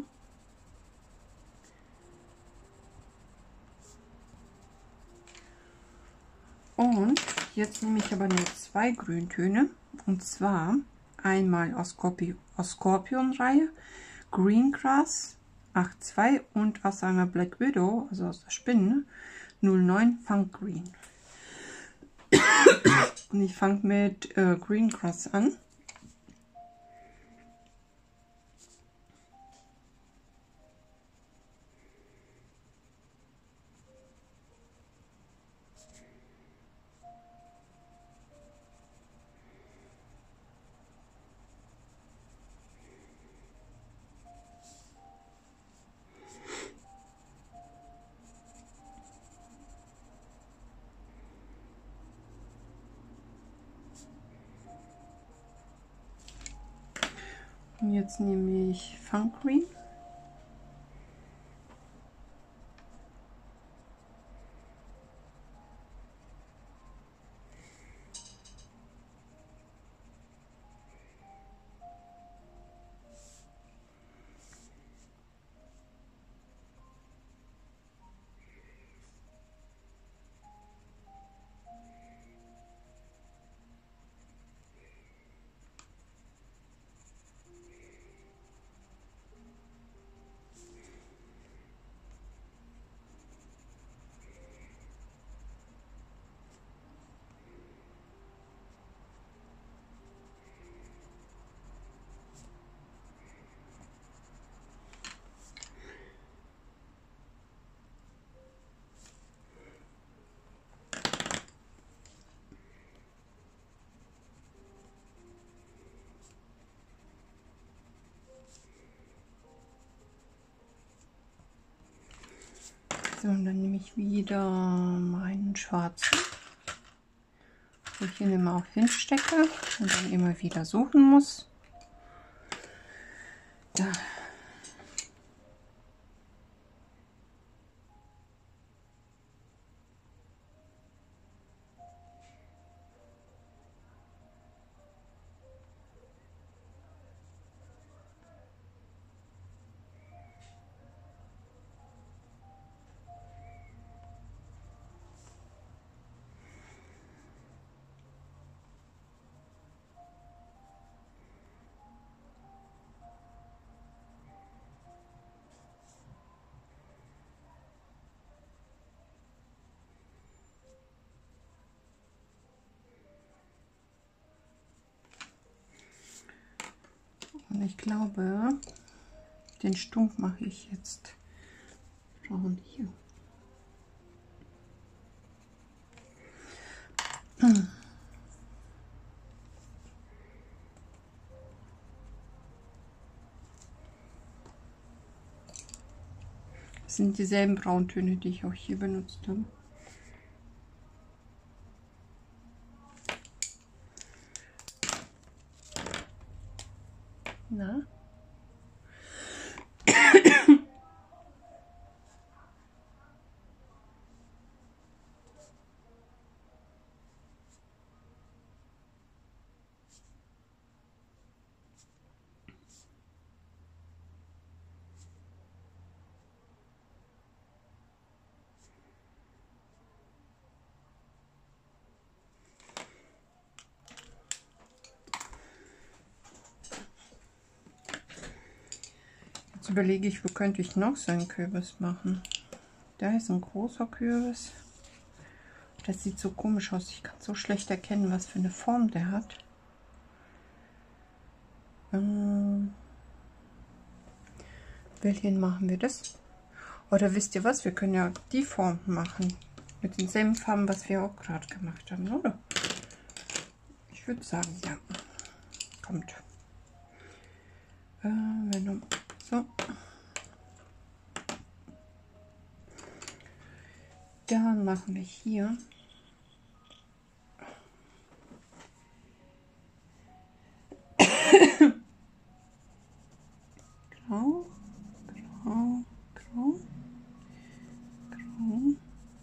Und jetzt nehme ich aber nur zwei Grüntöne, und zwar einmal aus, Scorpi aus Scorpion-Reihe, Green Grass acht zwei und aus einer Black Widow, also aus der Spinne, null neun Funk Green. Und ich fange mit äh, Green Grass an. Und jetzt nehme ich Funk Green. So, und dann nehme ich wieder meinen schwarzen, wo ich ihn immer auch hinstecke und dann immer wieder suchen muss. Da. Und ich glaube, den Stump mache ich jetzt braun hier. Hm. Das sind dieselben Brauntöne, die ich auch hier benutzt habe. Na? Jetzt überlege ich, wo könnte ich noch so einen Kürbis machen. Da ist ein großer Kürbis. Das sieht so komisch aus. Ich kann so schlecht erkennen, was für eine Form der hat. Ähm, welchen machen wir das? Oder wisst ihr was? Wir können ja die Form machen. Mit denselben Farben, was wir auch gerade gemacht haben, oder? Ich würde sagen, ja. Kommt. Äh, wenn so. Dann machen wir hier grau, grau, grau, grau,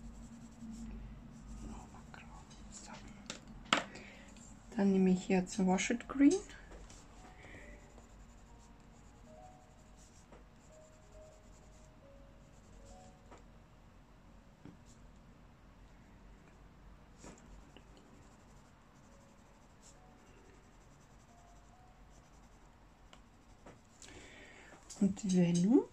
grau. So. Dann nehme ich jetzt Wash It Green. Und die Vellum.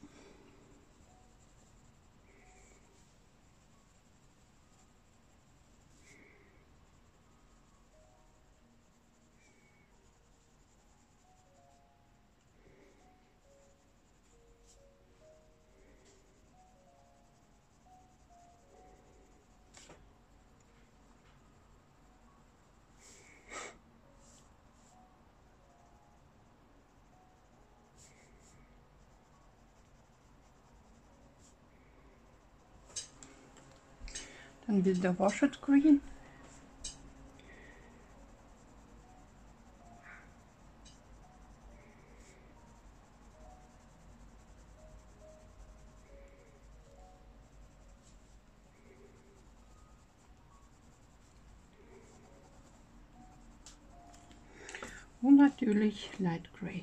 Dann wieder Wash It Green. Und natürlich Light Gray.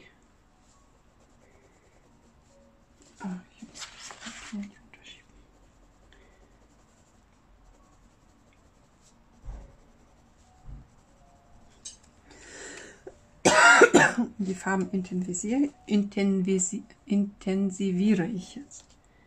Ah, ich habe das nicht unterschieden. Die Farben intensivisiere, intensivisiere, intensiviere ich jetzt.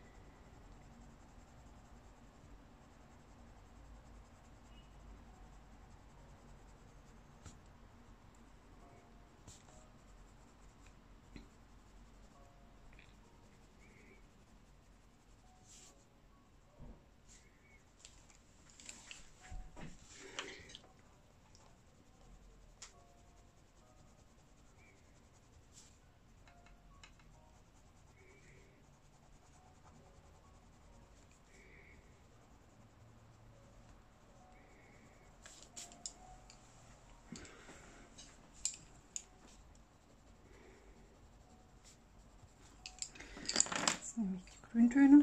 Jetzt nehme ich die Grüntöne.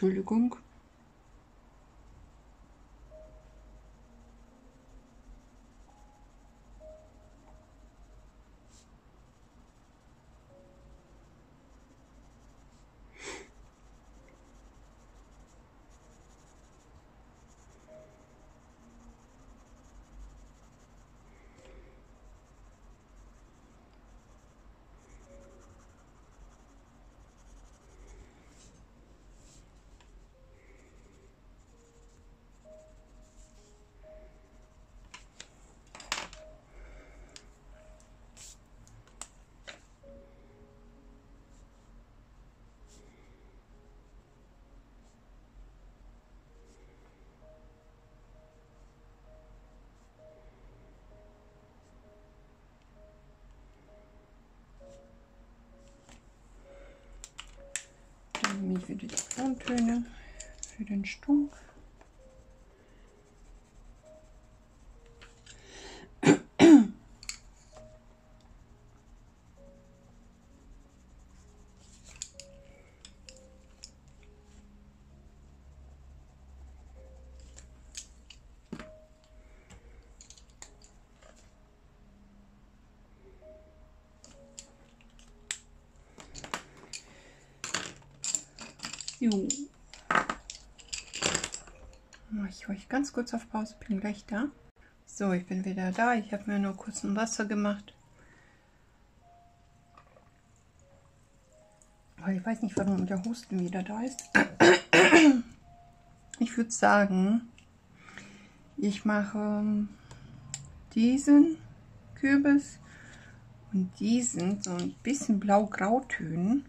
Entschuldigung. Dann nehme ich wieder die Brauntöne für den Stunk. Jo. Mache ich euch ganz kurz auf Pause, bin gleich da. So, ich bin wieder da. Ich habe mir nur kurz ein Wasser gemacht. Aber ich weiß nicht, warum der Husten wieder da ist. Ich würde sagen, ich mache diesen Kürbis und diesen so ein bisschen blau-grau-Tönen.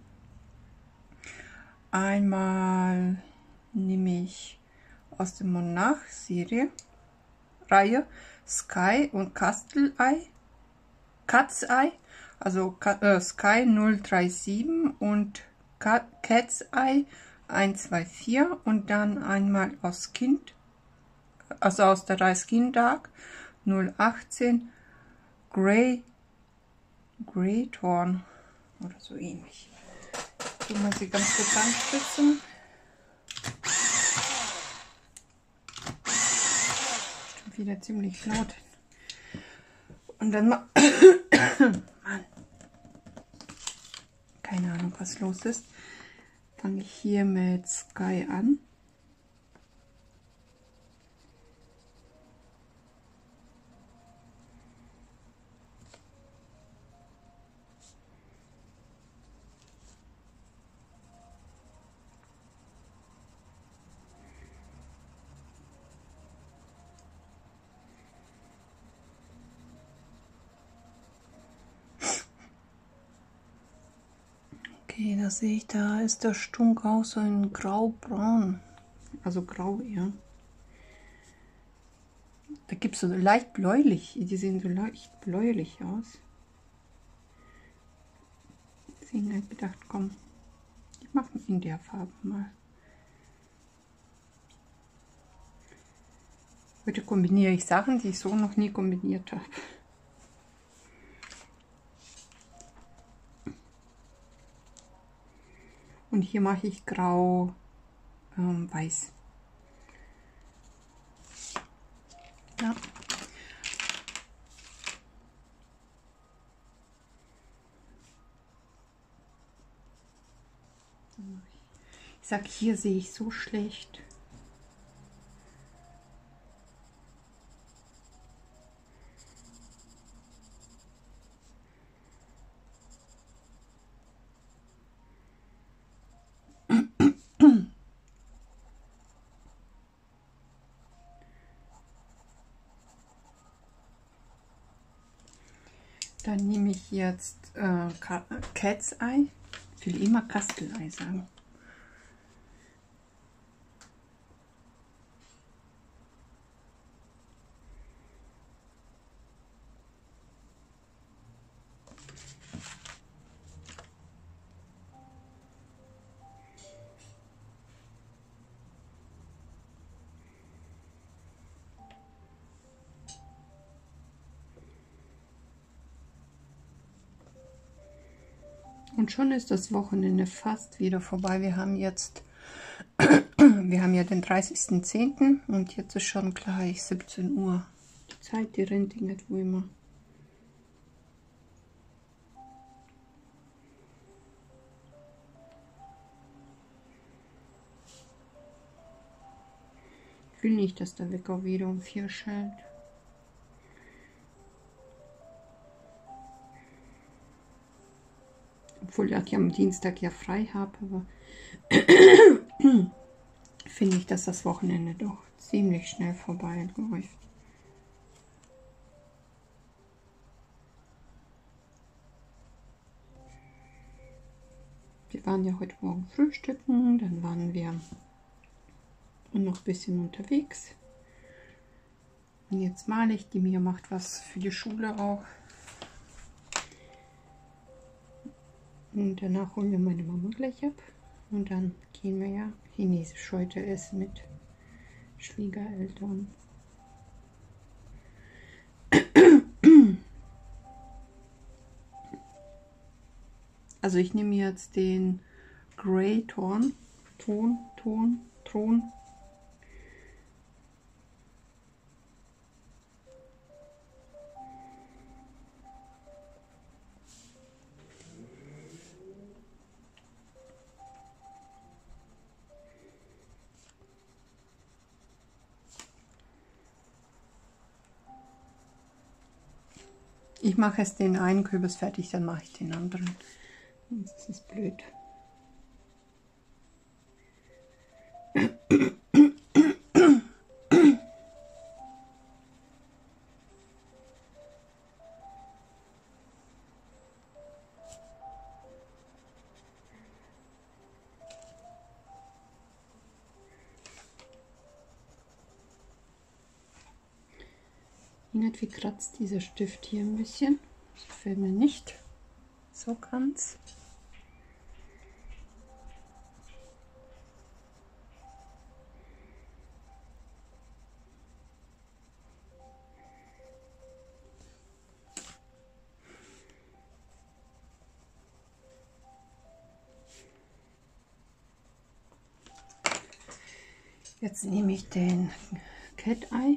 Einmal nehme ich aus der Monarch-Serie Reihe Sky und Kastelei, Cat's Eye, also äh, Sky null drei sieben und Cat's Eye eins zwei vier und dann einmal aus Kind, also aus der Reihe Skin Dark null achtzehn Grey Grey Thorn oder so ähnlich. Ich muss sie ganz kurz anspritzen. Stimmt wieder ziemlich laut. Und dann mal. Mann. Keine Ahnung, was los ist. Fange ich hier mit Sky an. Okay, da sehe ich, da ist der Stunk auch so in grau-braun, also grau eher. Da gibt es so leicht bläulich, die sehen so leicht bläulich aus. Deswegen habe ich gedacht, komm, ich mache in der Farbe mal. Heute kombiniere ich Sachen, die ich so noch nie kombiniert habe. Und hier mache ich grau, ähm, weiß. Ja. Ich sag, hier sehe ich so schlecht. Dann nehme ich jetzt äh, Cat's Eye. Ich will immer Kastelei sagen. Und schon ist das Wochenende fast wieder vorbei. Wir haben jetzt wir haben ja den dreißigsten zehnten und jetzt ist schon gleich siebzehn Uhr. Die Zeit, die rennt irgendwo immer. Ich will nicht, dass der Wecker wieder um vier schallt. Obwohl ich am Dienstag ja frei habe, aber finde ich, dass das Wochenende doch ziemlich schnell vorbei läuft. Wir waren ja heute Morgen frühstücken, dann waren wir noch ein bisschen unterwegs. Und jetzt male ich, die Mia macht was für die Schule auch. Und danach holen wir meine Mama gleich ab. Und dann gehen wir ja Chinesisch heute essen mit Schwiegereltern. Also ich nehme jetzt den Grey Ton, Ton, Ton, Ton. Ich mache jetzt den einen Kürbis fertig, dann mache ich den anderen. Das ist blöd. Irgendwie kratzt dieser Stift hier ein bisschen. Das gefällt mir nicht so ganz. Jetzt nehme ich den Cat Eye.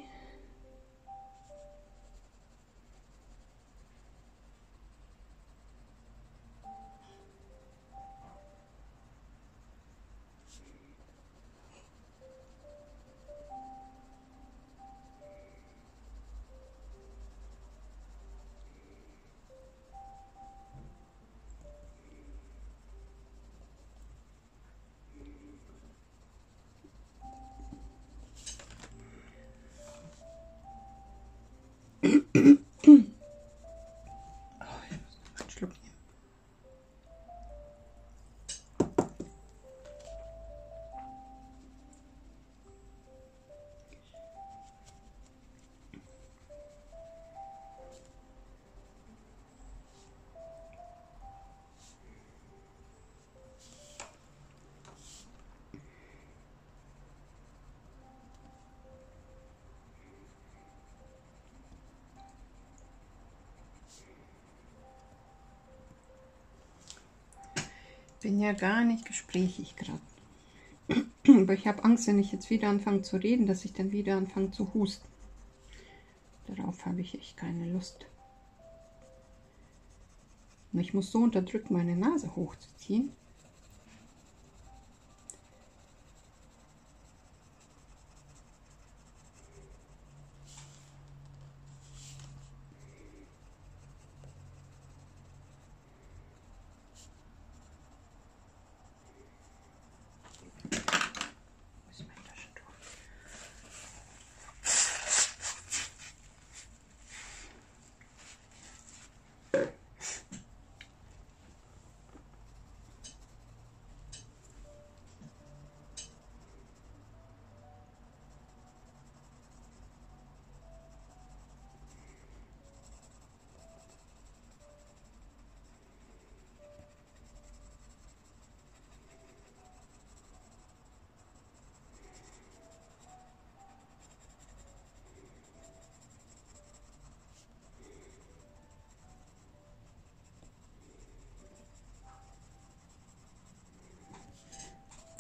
Bin ja gar nicht gesprächig gerade. Aber ich habe Angst, wenn ich jetzt wieder anfange zu reden, dass ich dann wieder anfange zu husten. Darauf habe ich echt keine Lust. Und ich muss so unterdrücken, meine Nase hochzuziehen.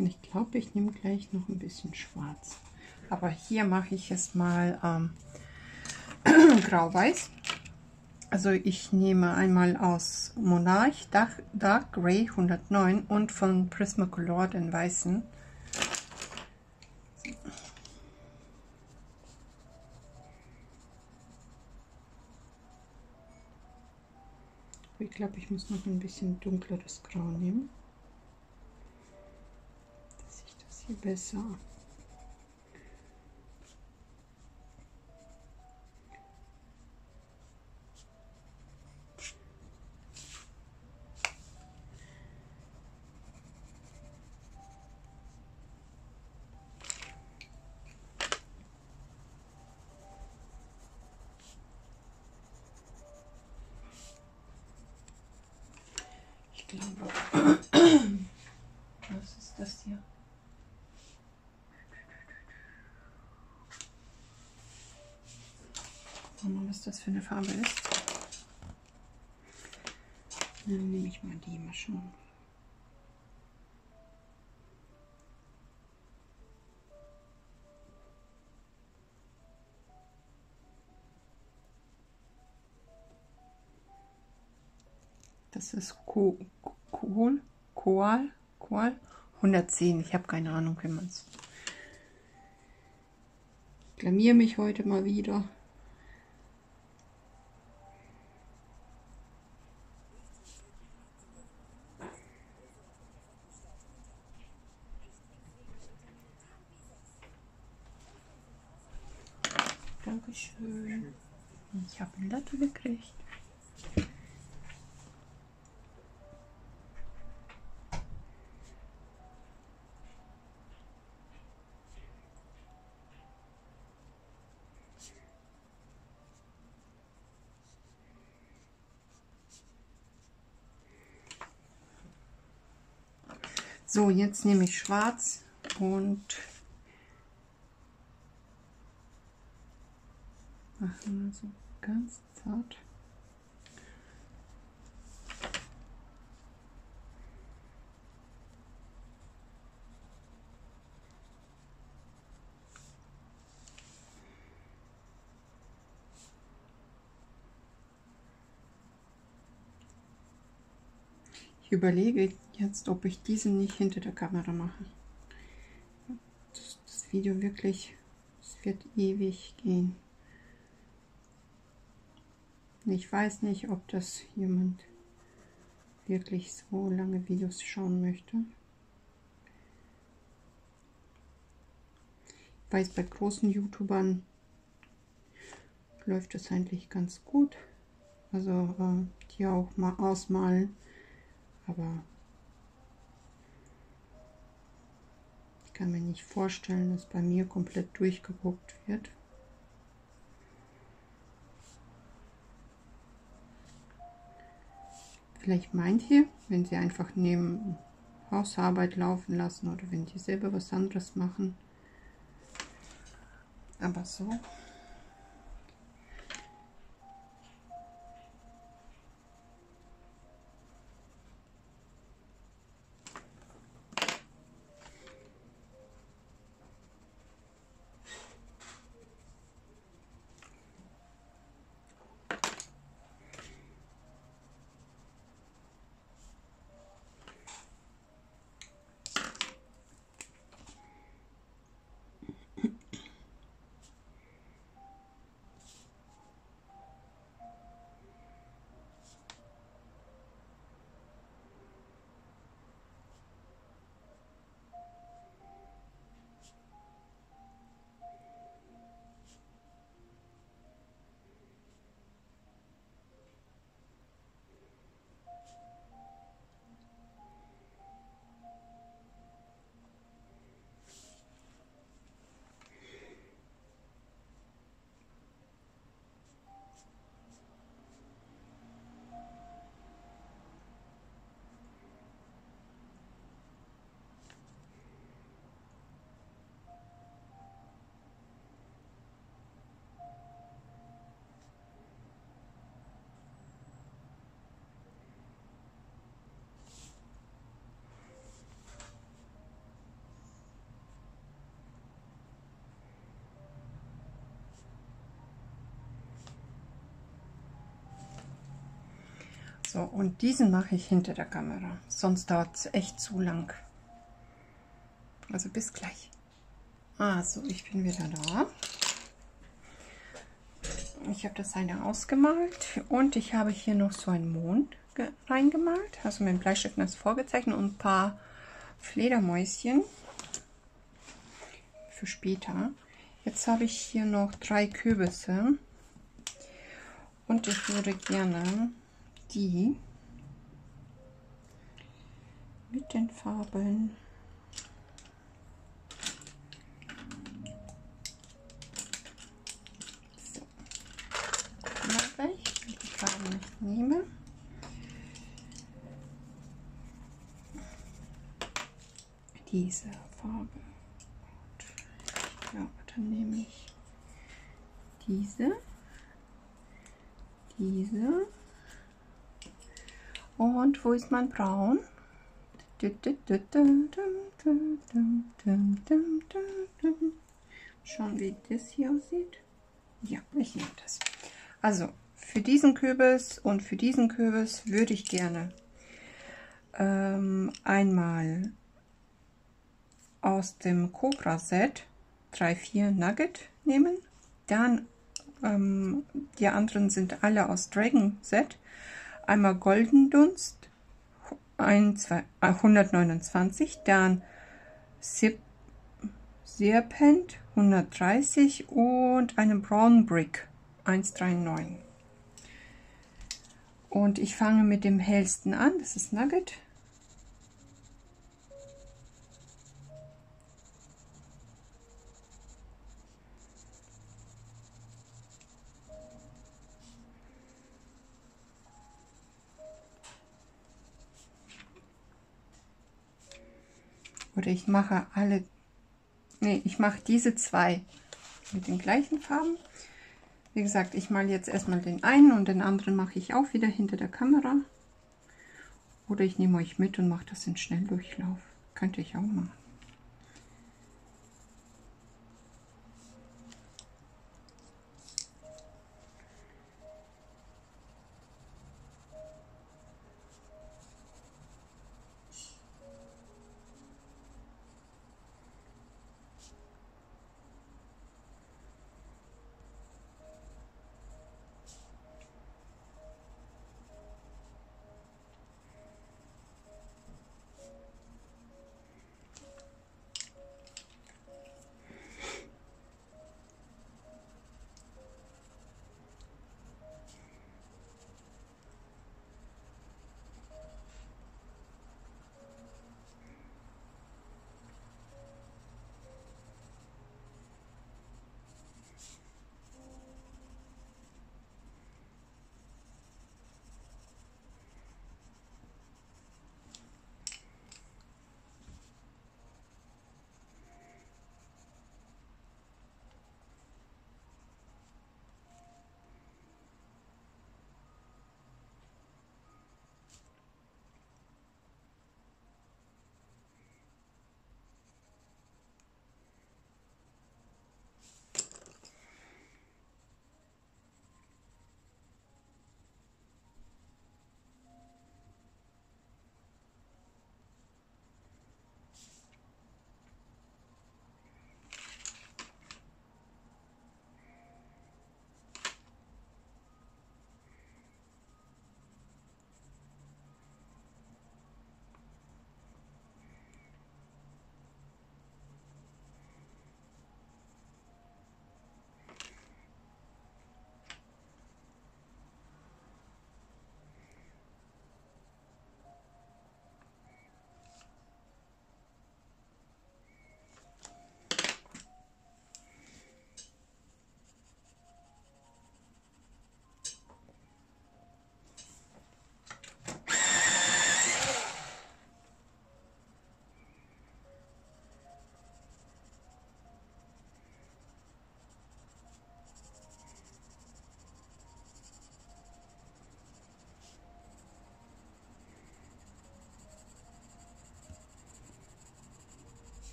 Und ich glaube, ich nehme gleich noch ein bisschen schwarz. Aber hier mache ich es mal ähm, grau-weiß. Also ich nehme einmal aus Monarch Dark, Dark Grey hundertneun und von Prismacolor den weißen. Ich glaube, ich muss noch ein bisschen dunkleres Grau nehmen. Dass ich das hier besser. Ich glaube, was ist das hier? Schauen wir mal, was das für eine Farbe ist. Dann nehme ich mal die mal schon. Das ist Kohl, Kohl, Kohl, Kohl, hundertzehn. Ich habe keine Ahnung, wie man es. Ich blamiere mich heute mal wieder. Dankeschön. Ich habe eine Latte gekriegt. So, jetzt nehme ich schwarz und machen wir so ganz zart. Ich überlege jetzt, ob ich diesen nicht hinter der Kamera mache. Das, das Video wirklich, es wird ewig gehen. Ich weiß nicht, ob das jemand wirklich so lange Videos schauen möchte. Ich weiß, bei großen YouTubern läuft es eigentlich ganz gut. Also äh, die auch mal ausmalen. Aber ich kann mir nicht vorstellen, dass bei mir komplett durchgeguckt wird. Vielleicht meint ihr, wenn sie einfach neben Hausarbeit laufen lassen oder wenn die selber was anderes machen. Aber so. So, und diesen mache ich hinter der Kamera, sonst dauert es echt zu lang. Also bis gleich. Also, ich bin wieder da. Ich habe das eine ausgemalt und ich habe hier noch so einen Mond reingemalt, also mit dem Bleistift das vorgezeichnet und ein paar Fledermäuschen für später. Jetzt habe ich hier noch drei Kürbisse und ich würde gerne die mit den Farben so, mache ich, wenn ich die Farben nicht nehme. Diese Farbe. Ja, dann nehme ich diese, diese und wo ist mein Braun? Schauen, wie das hier aussieht. Ja, ich nehme das. Also für diesen Kürbis und für diesen Kürbis würde ich gerne ähm, einmal aus dem Cobra Set drei, vier Nugget nehmen. Dann ähm, die anderen sind alle aus Dragon Set. Einmal Golden Dunst hundertneunundzwanzig, dann Serpent hundertdreißig und eine Brown Brick hundertneununddreißig. Und ich fange mit dem hellsten an, das ist Nugget. Oder ich mache alle, nee, ich mache diese zwei mit den gleichen Farben. Wie gesagt, ich male jetzt erstmal den einen und den anderen mache ich auch wieder hinter der Kamera. Oder ich nehme euch mit und mache das in Schnelldurchlauf. Könnte ich auch machen.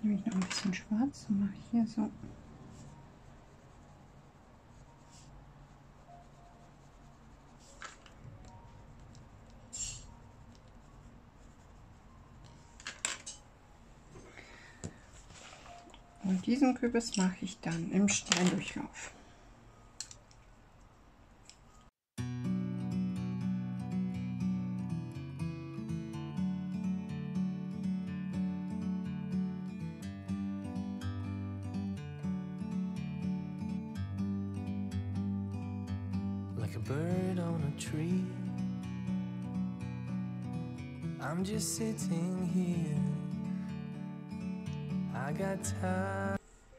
Nehme ich noch ein bisschen schwarz und mache hier so. Und diesen Kürbis mache ich dann im Schnelldurchlauf. Like a bird on a tree, I'm just sitting here. I got time.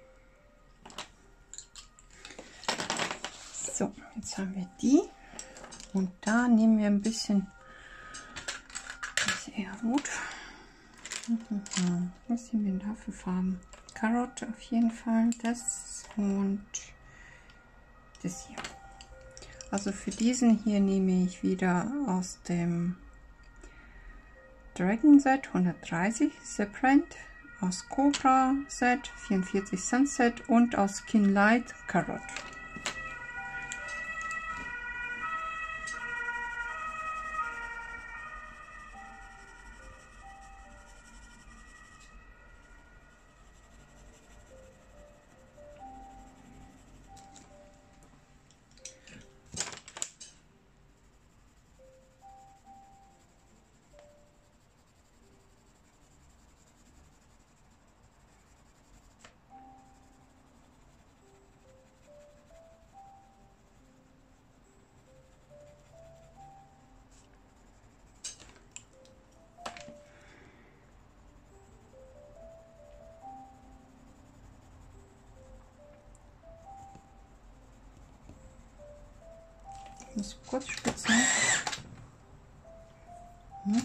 So, jetzt haben wir die und da nehmen wir ein bisschen sehr gut. Was nehmen wir da für Farben? Karotte auf jeden Fall, das und das hier. Also für diesen hier nehme ich wieder aus dem Dragon Set hundertdreißig Separate, aus Cobra Set vierundvierzig Sunset und aus Skin Light Carrot. Ich muss kurz spitzen. Hm.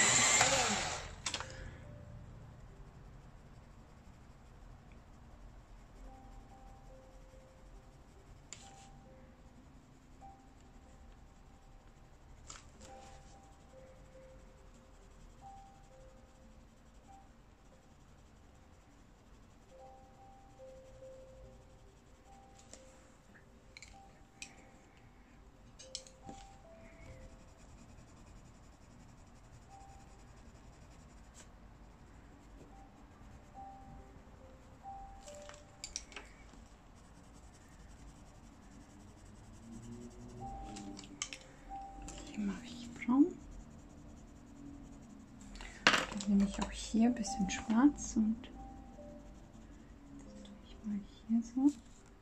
Hier mache ich braun. Dann nehme ich auch hier ein bisschen schwarz und das tue ich mal hier so.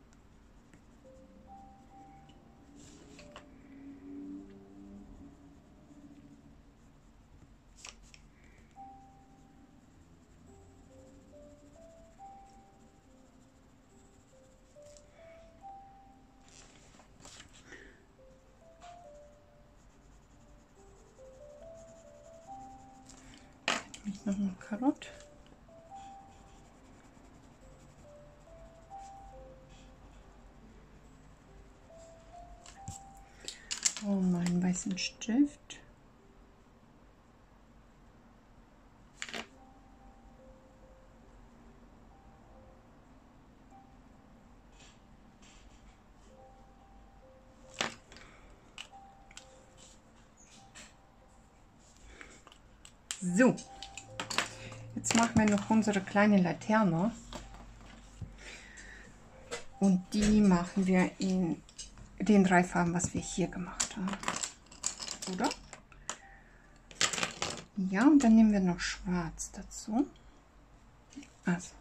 Ich noch eine Karotte. Und meinen weißen Stift. So. Jetzt machen wir noch unsere kleine Laterne und die machen wir in den drei Farben, was wir hier gemacht haben, oder? Ja, und dann nehmen wir noch schwarz dazu. Also.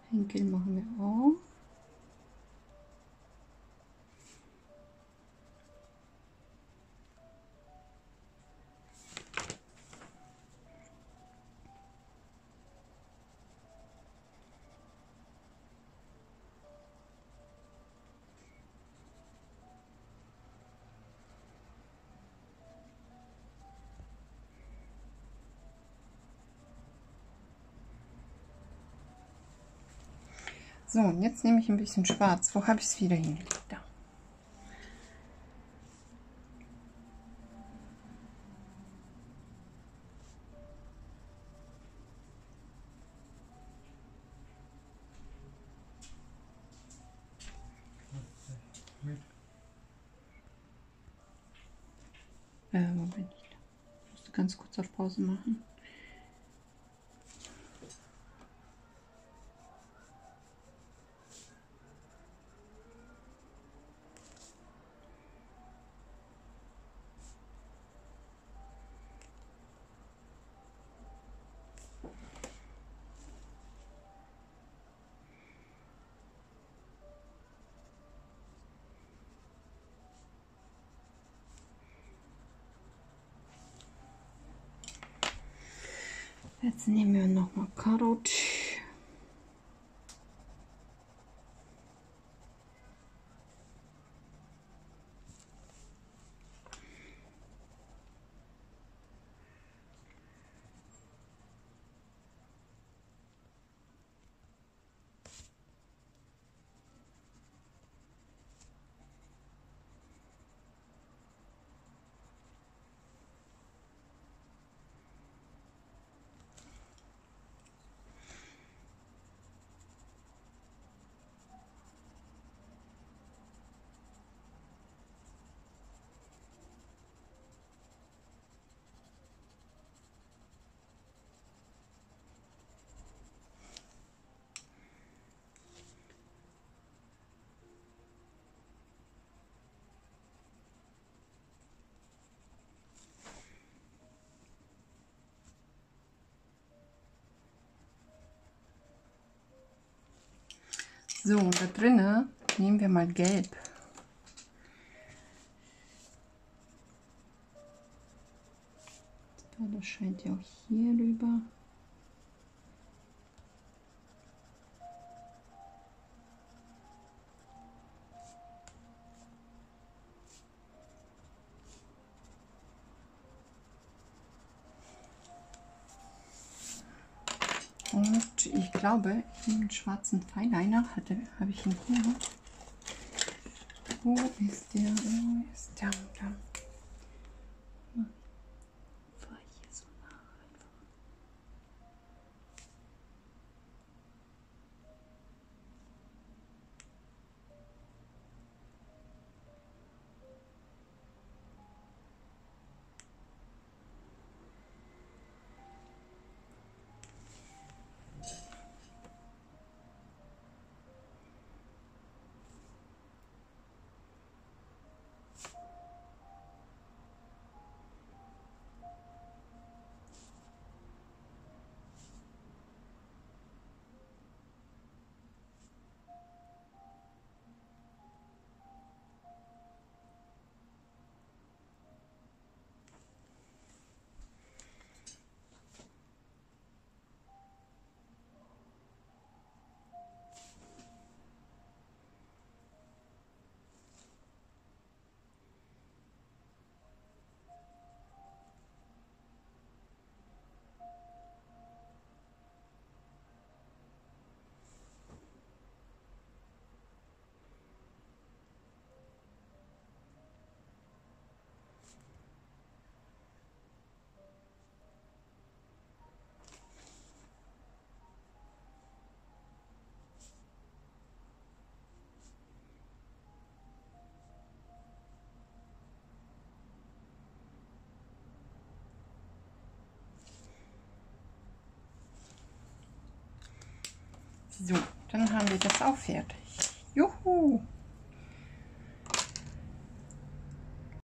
Henkel machen wir auch. So, und jetzt nehme ich ein bisschen schwarz. Wo habe ich es wieder hingelegt? Da. Äh, wo bin ich da? Ich musste ganz kurz auf Pause machen. Jetzt nehmen wir noch mal Karot. So, da drinnen nehmen wir mal Gelb. So, das scheint ja auch hier rüber. Und ich glaube, ich nehme einen schwarzen Fineliner. Hatte, habe ich ihn hier. Wo ist der? Wo ist der? Da. Fahr hier so nach einfach. So, dann haben wir das auch fertig. Juhu!